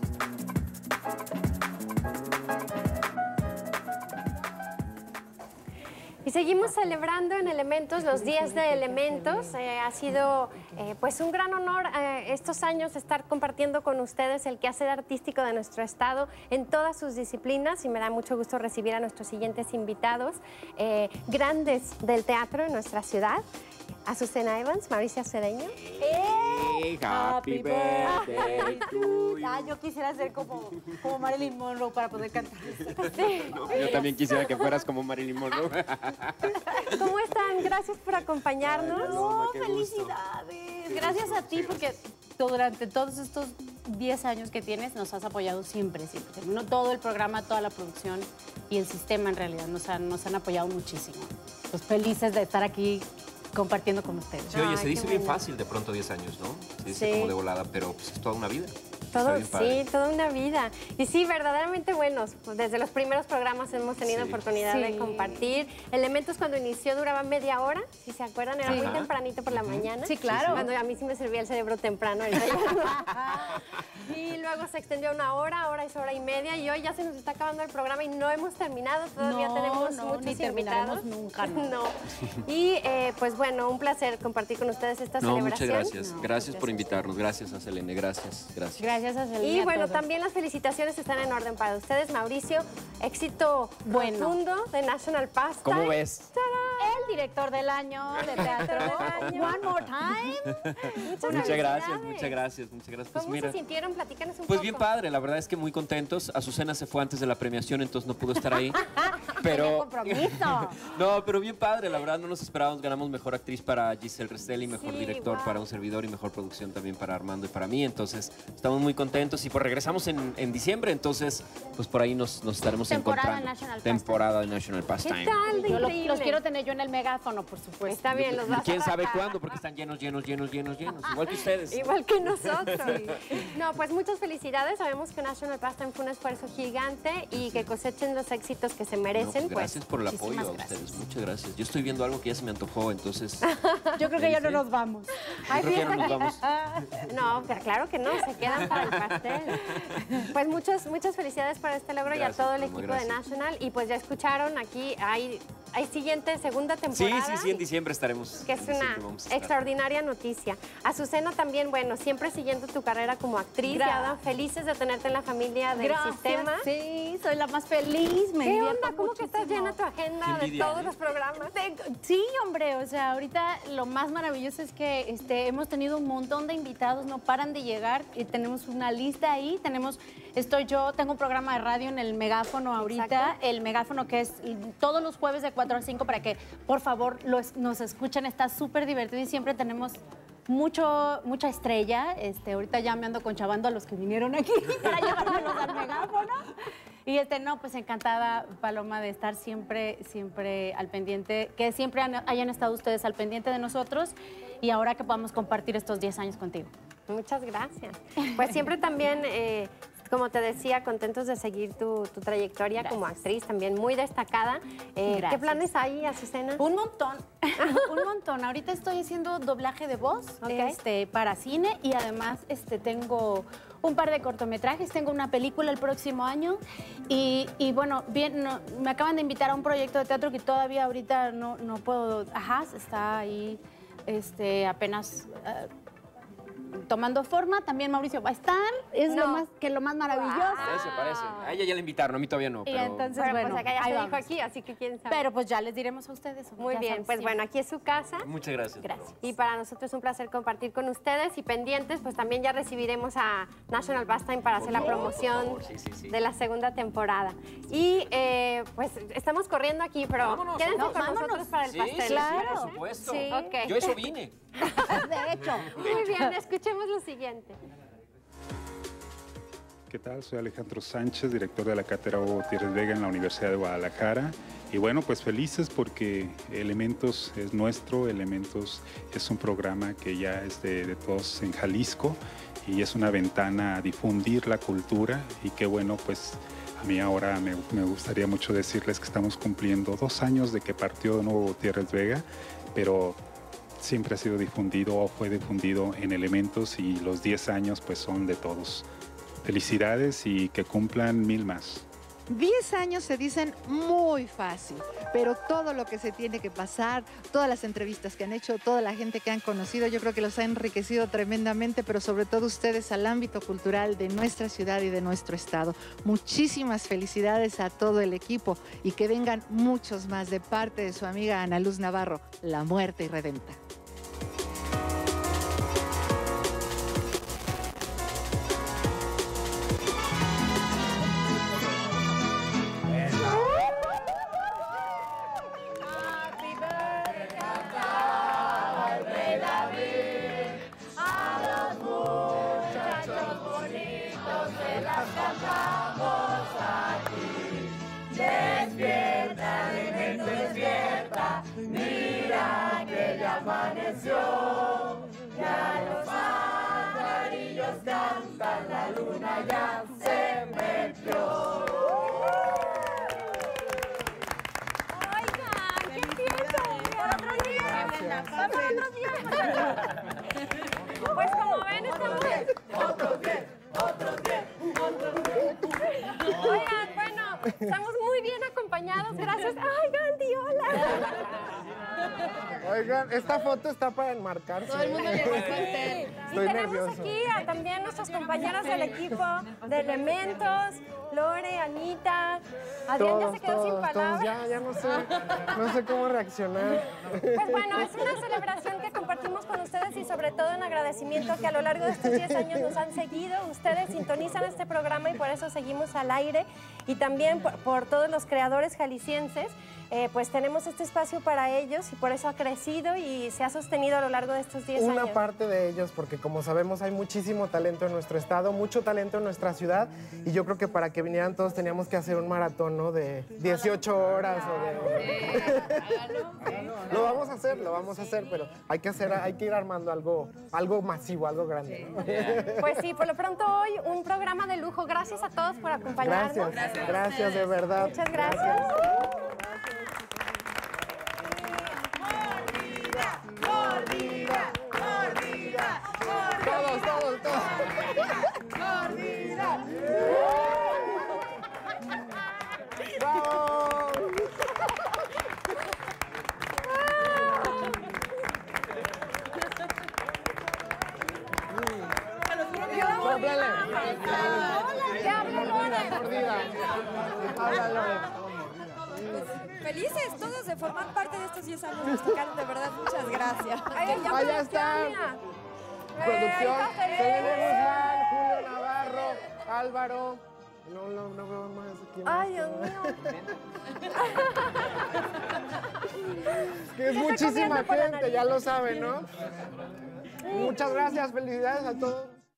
[SPEAKER 2] Y seguimos celebrando en Elementos los días de Elementos. Eh, ha sido eh, pues un gran honor eh, estos años estar compartiendo con ustedes el quehacer artístico de nuestro estado en todas sus disciplinas, y me da mucho gusto recibir a nuestros siguientes invitados, eh, grandes del teatro en nuestra ciudad. Azucena Evans, Mauricio Cedeño.
[SPEAKER 23] Hey, happy birthday to you. Ah, yo quisiera ser como, como Marilyn Monroe para poder cantar.
[SPEAKER 2] Sí.
[SPEAKER 23] Yo también quisiera que fueras como Marilyn Monroe.
[SPEAKER 2] ¿Cómo están? Gracias por acompañarnos.
[SPEAKER 23] No, felicidades. Gracias a ti porque tú, durante todos estos diez años que tienes nos has apoyado siempre, siempre. No, todo el programa, toda la producción y el sistema en realidad nos han, nos han apoyado muchísimo. Pues felices de estar aquí compartiendo con ustedes.
[SPEAKER 24] Sí, oye, se dice bien fácil de pronto diez años, ¿no? Se dice
[SPEAKER 2] Sí.
[SPEAKER 24] como de volada, pero pues, es toda una vida.
[SPEAKER 2] Todo,
[SPEAKER 24] bien padre.
[SPEAKER 2] sí, toda una vida. Y sí, verdaderamente buenos. Pues desde los primeros programas hemos tenido
[SPEAKER 24] Sí.
[SPEAKER 2] oportunidad
[SPEAKER 23] Sí.
[SPEAKER 2] de compartir. Elementos cuando inició duraba media hora, si se acuerdan, era
[SPEAKER 23] Sí.
[SPEAKER 2] muy
[SPEAKER 23] Ajá.
[SPEAKER 2] tempranito por la mañana.
[SPEAKER 23] Sí, claro.
[SPEAKER 2] Cuando a mí sí me servía el cerebro temprano. el desayuno. Y luego se extendió a una hora, ahora es hora y media, y hoy ya se nos está acabando el programa y no hemos terminado. Todavía
[SPEAKER 23] No,
[SPEAKER 2] tenemos
[SPEAKER 23] no,
[SPEAKER 2] muchos
[SPEAKER 23] ni terminaremos
[SPEAKER 2] invitados.
[SPEAKER 23] nunca, no.
[SPEAKER 2] No. Y eh, pues bueno, un placer compartir con ustedes esta
[SPEAKER 24] No, muchas
[SPEAKER 2] celebración.
[SPEAKER 24] gracias. Gracias por invitarnos. Gracias a Selene. Gracias, gracias.
[SPEAKER 23] Gracias a Selene.
[SPEAKER 2] Y
[SPEAKER 23] a
[SPEAKER 2] bueno,
[SPEAKER 23] todos.
[SPEAKER 2] también las felicitaciones están en orden para ustedes. Mauricio, éxito
[SPEAKER 23] Bueno.
[SPEAKER 2] rotundo de National Pastime.
[SPEAKER 24] ¿Cómo ves?
[SPEAKER 23] El director del año de teatro. One more time.
[SPEAKER 2] Muchas,
[SPEAKER 24] Muchas gracias,
[SPEAKER 2] felicidades.
[SPEAKER 24] muchas gracias, muchas gracias. Pues
[SPEAKER 2] ¿Cómo
[SPEAKER 24] mira,
[SPEAKER 2] se sintieron? Platícanos un
[SPEAKER 24] pues
[SPEAKER 2] poco.
[SPEAKER 24] bien padre, la verdad es que muy contentos. Azucena se fue antes de la premiación, entonces no pudo estar ahí. Pero
[SPEAKER 23] compromiso.
[SPEAKER 24] no, pero bien padre, la verdad no nos esperábamos. Ganamos mejor actriz para Giselle Restelli, mejor
[SPEAKER 2] Sí,
[SPEAKER 24] director
[SPEAKER 2] wow.
[SPEAKER 24] para un servidor y mejor producción también para Armando y para mí. Entonces estamos muy contentos y pues regresamos en, en diciembre, entonces pues por ahí nos, nos estaremos
[SPEAKER 23] Temporada
[SPEAKER 24] encontrando.
[SPEAKER 23] National Pastime.
[SPEAKER 24] Temporada de National Pastime.
[SPEAKER 2] tal de
[SPEAKER 23] Yo lo-
[SPEAKER 2] increíble?
[SPEAKER 23] los quiero tener yo en el megáfono, por supuesto.
[SPEAKER 2] Está bien, los vas a-
[SPEAKER 24] ¿Quién sabe cuándo? Porque están llenos, llenos, llenos, llenos, llenos. Igual que ustedes.
[SPEAKER 2] Igual que nosotros. No, pues muchas felicidades. Sabemos que National Pastime fue un esfuerzo gigante y que cosechen los éxitos que se
[SPEAKER 24] No,
[SPEAKER 2] merecen.
[SPEAKER 24] pues
[SPEAKER 2] pues,
[SPEAKER 24] gracias por el apoyo
[SPEAKER 2] muchísimas
[SPEAKER 24] a
[SPEAKER 2] gracias.
[SPEAKER 24] ustedes. Muchas gracias. Yo estoy viendo algo que ya se me antojó, entonces.
[SPEAKER 23] Yo creo que ya no nos vamos.
[SPEAKER 24] Yo creo que ya no nos vamos.
[SPEAKER 2] No, pero claro que no, se quedan para el pastel. Pues muchas, muchas felicidades para este logro
[SPEAKER 24] Gracias,
[SPEAKER 2] y a todo el
[SPEAKER 24] Paloma,
[SPEAKER 2] equipo de
[SPEAKER 24] gracias.
[SPEAKER 2] National. Y pues ya escucharon, aquí hay, hay siguiente, segunda
[SPEAKER 24] Sí,
[SPEAKER 2] temporada.
[SPEAKER 24] sí, sí, en diciembre estaremos.
[SPEAKER 2] Que es
[SPEAKER 24] en
[SPEAKER 2] una
[SPEAKER 24] diciembre vamos a estar.
[SPEAKER 2] extraordinaria noticia. Azucena también, bueno, siempre siguiendo tu carrera como actriz.
[SPEAKER 23] Gracias.
[SPEAKER 2] Y Adam, felices de tenerte en la familia del
[SPEAKER 23] Gracias,
[SPEAKER 2] sistema.
[SPEAKER 23] sí, soy la más feliz. Me
[SPEAKER 2] ¿Qué
[SPEAKER 23] divierto
[SPEAKER 2] onda? ¿Cómo que estás
[SPEAKER 23] muchísimo.
[SPEAKER 2] llena tu agenda
[SPEAKER 24] Qué
[SPEAKER 2] de
[SPEAKER 24] envidia,
[SPEAKER 2] todos
[SPEAKER 24] ¿eh?
[SPEAKER 2] los programas?
[SPEAKER 23] Tengo- Sí, hombre, o sea, ahorita lo más maravilloso es que este, hemos tenido un montón de invitados, no paran de llegar y tenemos una lista ahí, tenemos, estoy yo, tengo un programa de radio en el Megáfono ahorita,
[SPEAKER 2] Exacto.
[SPEAKER 23] el Megáfono que es todos los jueves de cuatro a cinco para que por favor los, nos escuchen, está súper divertido y siempre tenemos mucho, mucha estrella, este, ahorita ya me ando conchavando a los que vinieron aquí para llevármelos al Megáfono. Y este, no, pues encantada, Paloma, de estar siempre, siempre al pendiente, que siempre han- hayan estado ustedes al pendiente de nosotros y ahora que podamos compartir estos diez años contigo.
[SPEAKER 2] Muchas gracias. Pues siempre también eh, como te decía, contentos de seguir tu, tu trayectoria Gracias. como actriz, también muy destacada. Eh, ¿Qué planes hay, Azucena?
[SPEAKER 23] Un montón, un montón. Ahorita estoy haciendo doblaje de voz okay. este, para cine y además este, tengo un par de cortometrajes, tengo una película el próximo año y, y bueno, bien, no, me acaban de invitar a un proyecto de teatro que todavía ahorita no, no puedo, ajá, está ahí este, apenas... Uh, tomando forma, también Mauricio va a estar, es no. lo más, que lo más maravilloso.
[SPEAKER 24] Parece, parece. A ella ya la invitaron, a mí todavía no.
[SPEAKER 23] Y
[SPEAKER 24] pero...
[SPEAKER 23] entonces,
[SPEAKER 2] pero
[SPEAKER 23] bueno,
[SPEAKER 2] pues acá ya
[SPEAKER 23] ahí
[SPEAKER 2] se
[SPEAKER 23] vamos.
[SPEAKER 2] dijo aquí, así que quién sabe.
[SPEAKER 23] Pero pues ya les diremos a ustedes.
[SPEAKER 2] Muy bien,
[SPEAKER 23] saben,
[SPEAKER 2] pues
[SPEAKER 23] sí.
[SPEAKER 2] bueno, aquí es su casa.
[SPEAKER 24] Muchas gracias.
[SPEAKER 23] Gracias.
[SPEAKER 2] Y para nosotros es un placer compartir con ustedes y pendientes, pues también ya recibiremos a National Bastime para por hacer favor, la promoción sí, sí, sí. de la segunda temporada. Y eh, pues estamos corriendo aquí, pero vámonos, quédense no, con vámonos. nosotros para el
[SPEAKER 24] sí,
[SPEAKER 2] pastel.
[SPEAKER 24] Sí,
[SPEAKER 2] claro.
[SPEAKER 24] sí, por supuesto.
[SPEAKER 2] Sí. Okay.
[SPEAKER 24] Yo eso vine.
[SPEAKER 23] De hecho.
[SPEAKER 2] Muy bien, escuchemos lo siguiente.
[SPEAKER 8] ¿Qué tal? Soy Alejandro Sánchez, director de la Cátedra Hugo Gutiérrez Vega en la Universidad de Guadalajara. Y bueno, pues felices porque Elementos es nuestro, Elementos es un programa que ya es de, de todos en Jalisco y es una ventana a difundir la cultura y qué bueno, pues a mí ahora me, me gustaría mucho decirles que estamos cumpliendo dos años de que partió Don Hugo Gutiérrez Vega, pero siempre ha sido difundido o fue difundido en Elementos y los diez años pues son de todos. Felicidades y que cumplan mil más.
[SPEAKER 10] Diez años se dicen muy fácil, pero todo lo que se tiene que pasar, todas las entrevistas que han hecho, toda la gente que han conocido, yo creo que los ha enriquecido tremendamente, pero sobre todo ustedes al ámbito cultural de nuestra ciudad y de nuestro estado. Muchísimas felicidades a todo el equipo y que vengan muchos más de parte de su amiga Ana Luz Navarro, La Muerte Irredenta.
[SPEAKER 9] Despierta, Elemento, despierta, mira que ya amaneció, ya los pajarillos cantan, la luna ya se metió.
[SPEAKER 2] Oigan, qué fiesta, por otro día, por otro día. Pues como ven, estamos...
[SPEAKER 9] Otros diez, otros diez, otros diez.
[SPEAKER 2] Oigan, bueno, estamos muy bien acompañados, gracias. ¡Ay, Gandhi, hola!
[SPEAKER 1] Oigan, esta foto está para enmarcarse.
[SPEAKER 2] Todo el mundo llegó al pastel.
[SPEAKER 1] Estoy
[SPEAKER 2] y tenemos
[SPEAKER 1] nervioso.
[SPEAKER 2] aquí a también nuestros compañeros del equipo de Elementos, Lore, Anita. Adrián ya se quedó
[SPEAKER 1] todos,
[SPEAKER 2] sin
[SPEAKER 1] todos,
[SPEAKER 2] palabras.
[SPEAKER 1] ya, ya no sé, no sé cómo reaccionar.
[SPEAKER 2] Pues bueno, es una celebración que compartimos con ustedes y sobre todo en agradecimiento que a lo largo de estos diez años nos han seguido. Ustedes sintonizan este programa y por eso seguimos al aire. Y también por, por todos los creadores jaliscienses, eh, pues tenemos este espacio para ellos y por eso ha crecido y se ha sostenido a lo largo de estos diez
[SPEAKER 1] Una
[SPEAKER 2] años.
[SPEAKER 1] parte de ellos, porque como sabemos hay muchísimo talento en nuestro estado, mucho talento en nuestra ciudad y yo creo que para que vinieran todos teníamos que hacer un maratón, ¿no? De dieciocho horas o de... Lo vamos a hacer, lo vamos a hacer, pero hay que hacer, hay que ir armando algo, algo masivo, algo grande, ¿no?
[SPEAKER 2] Pues sí, por lo pronto hoy un programa de lujo. Gracias a todos por acompañarnos.
[SPEAKER 1] Gracias, gracias, gracias de verdad.
[SPEAKER 2] Muchas gracias.
[SPEAKER 9] Mordida, mordida, mordida, mordida.
[SPEAKER 1] Todos, todos, todos.
[SPEAKER 9] Mordida.
[SPEAKER 1] ¡Bravo! Háblale.
[SPEAKER 2] ¿Qué habla Lore?
[SPEAKER 1] Mordida. Háblale.
[SPEAKER 11] Felices todos de formar parte de estos diez años. Nos tocaron de verdad. Muchas gracias.
[SPEAKER 1] Allá está. Producción. Selene Guzmán, Julio Navarro, Álvaro. No, no, no veo más. ¿Quién
[SPEAKER 2] Ay,
[SPEAKER 1] es?
[SPEAKER 2] Dios mío.
[SPEAKER 1] Que es muchísima gente, ya lo saben, ¿no? Muchas gracias, felicidades a todos.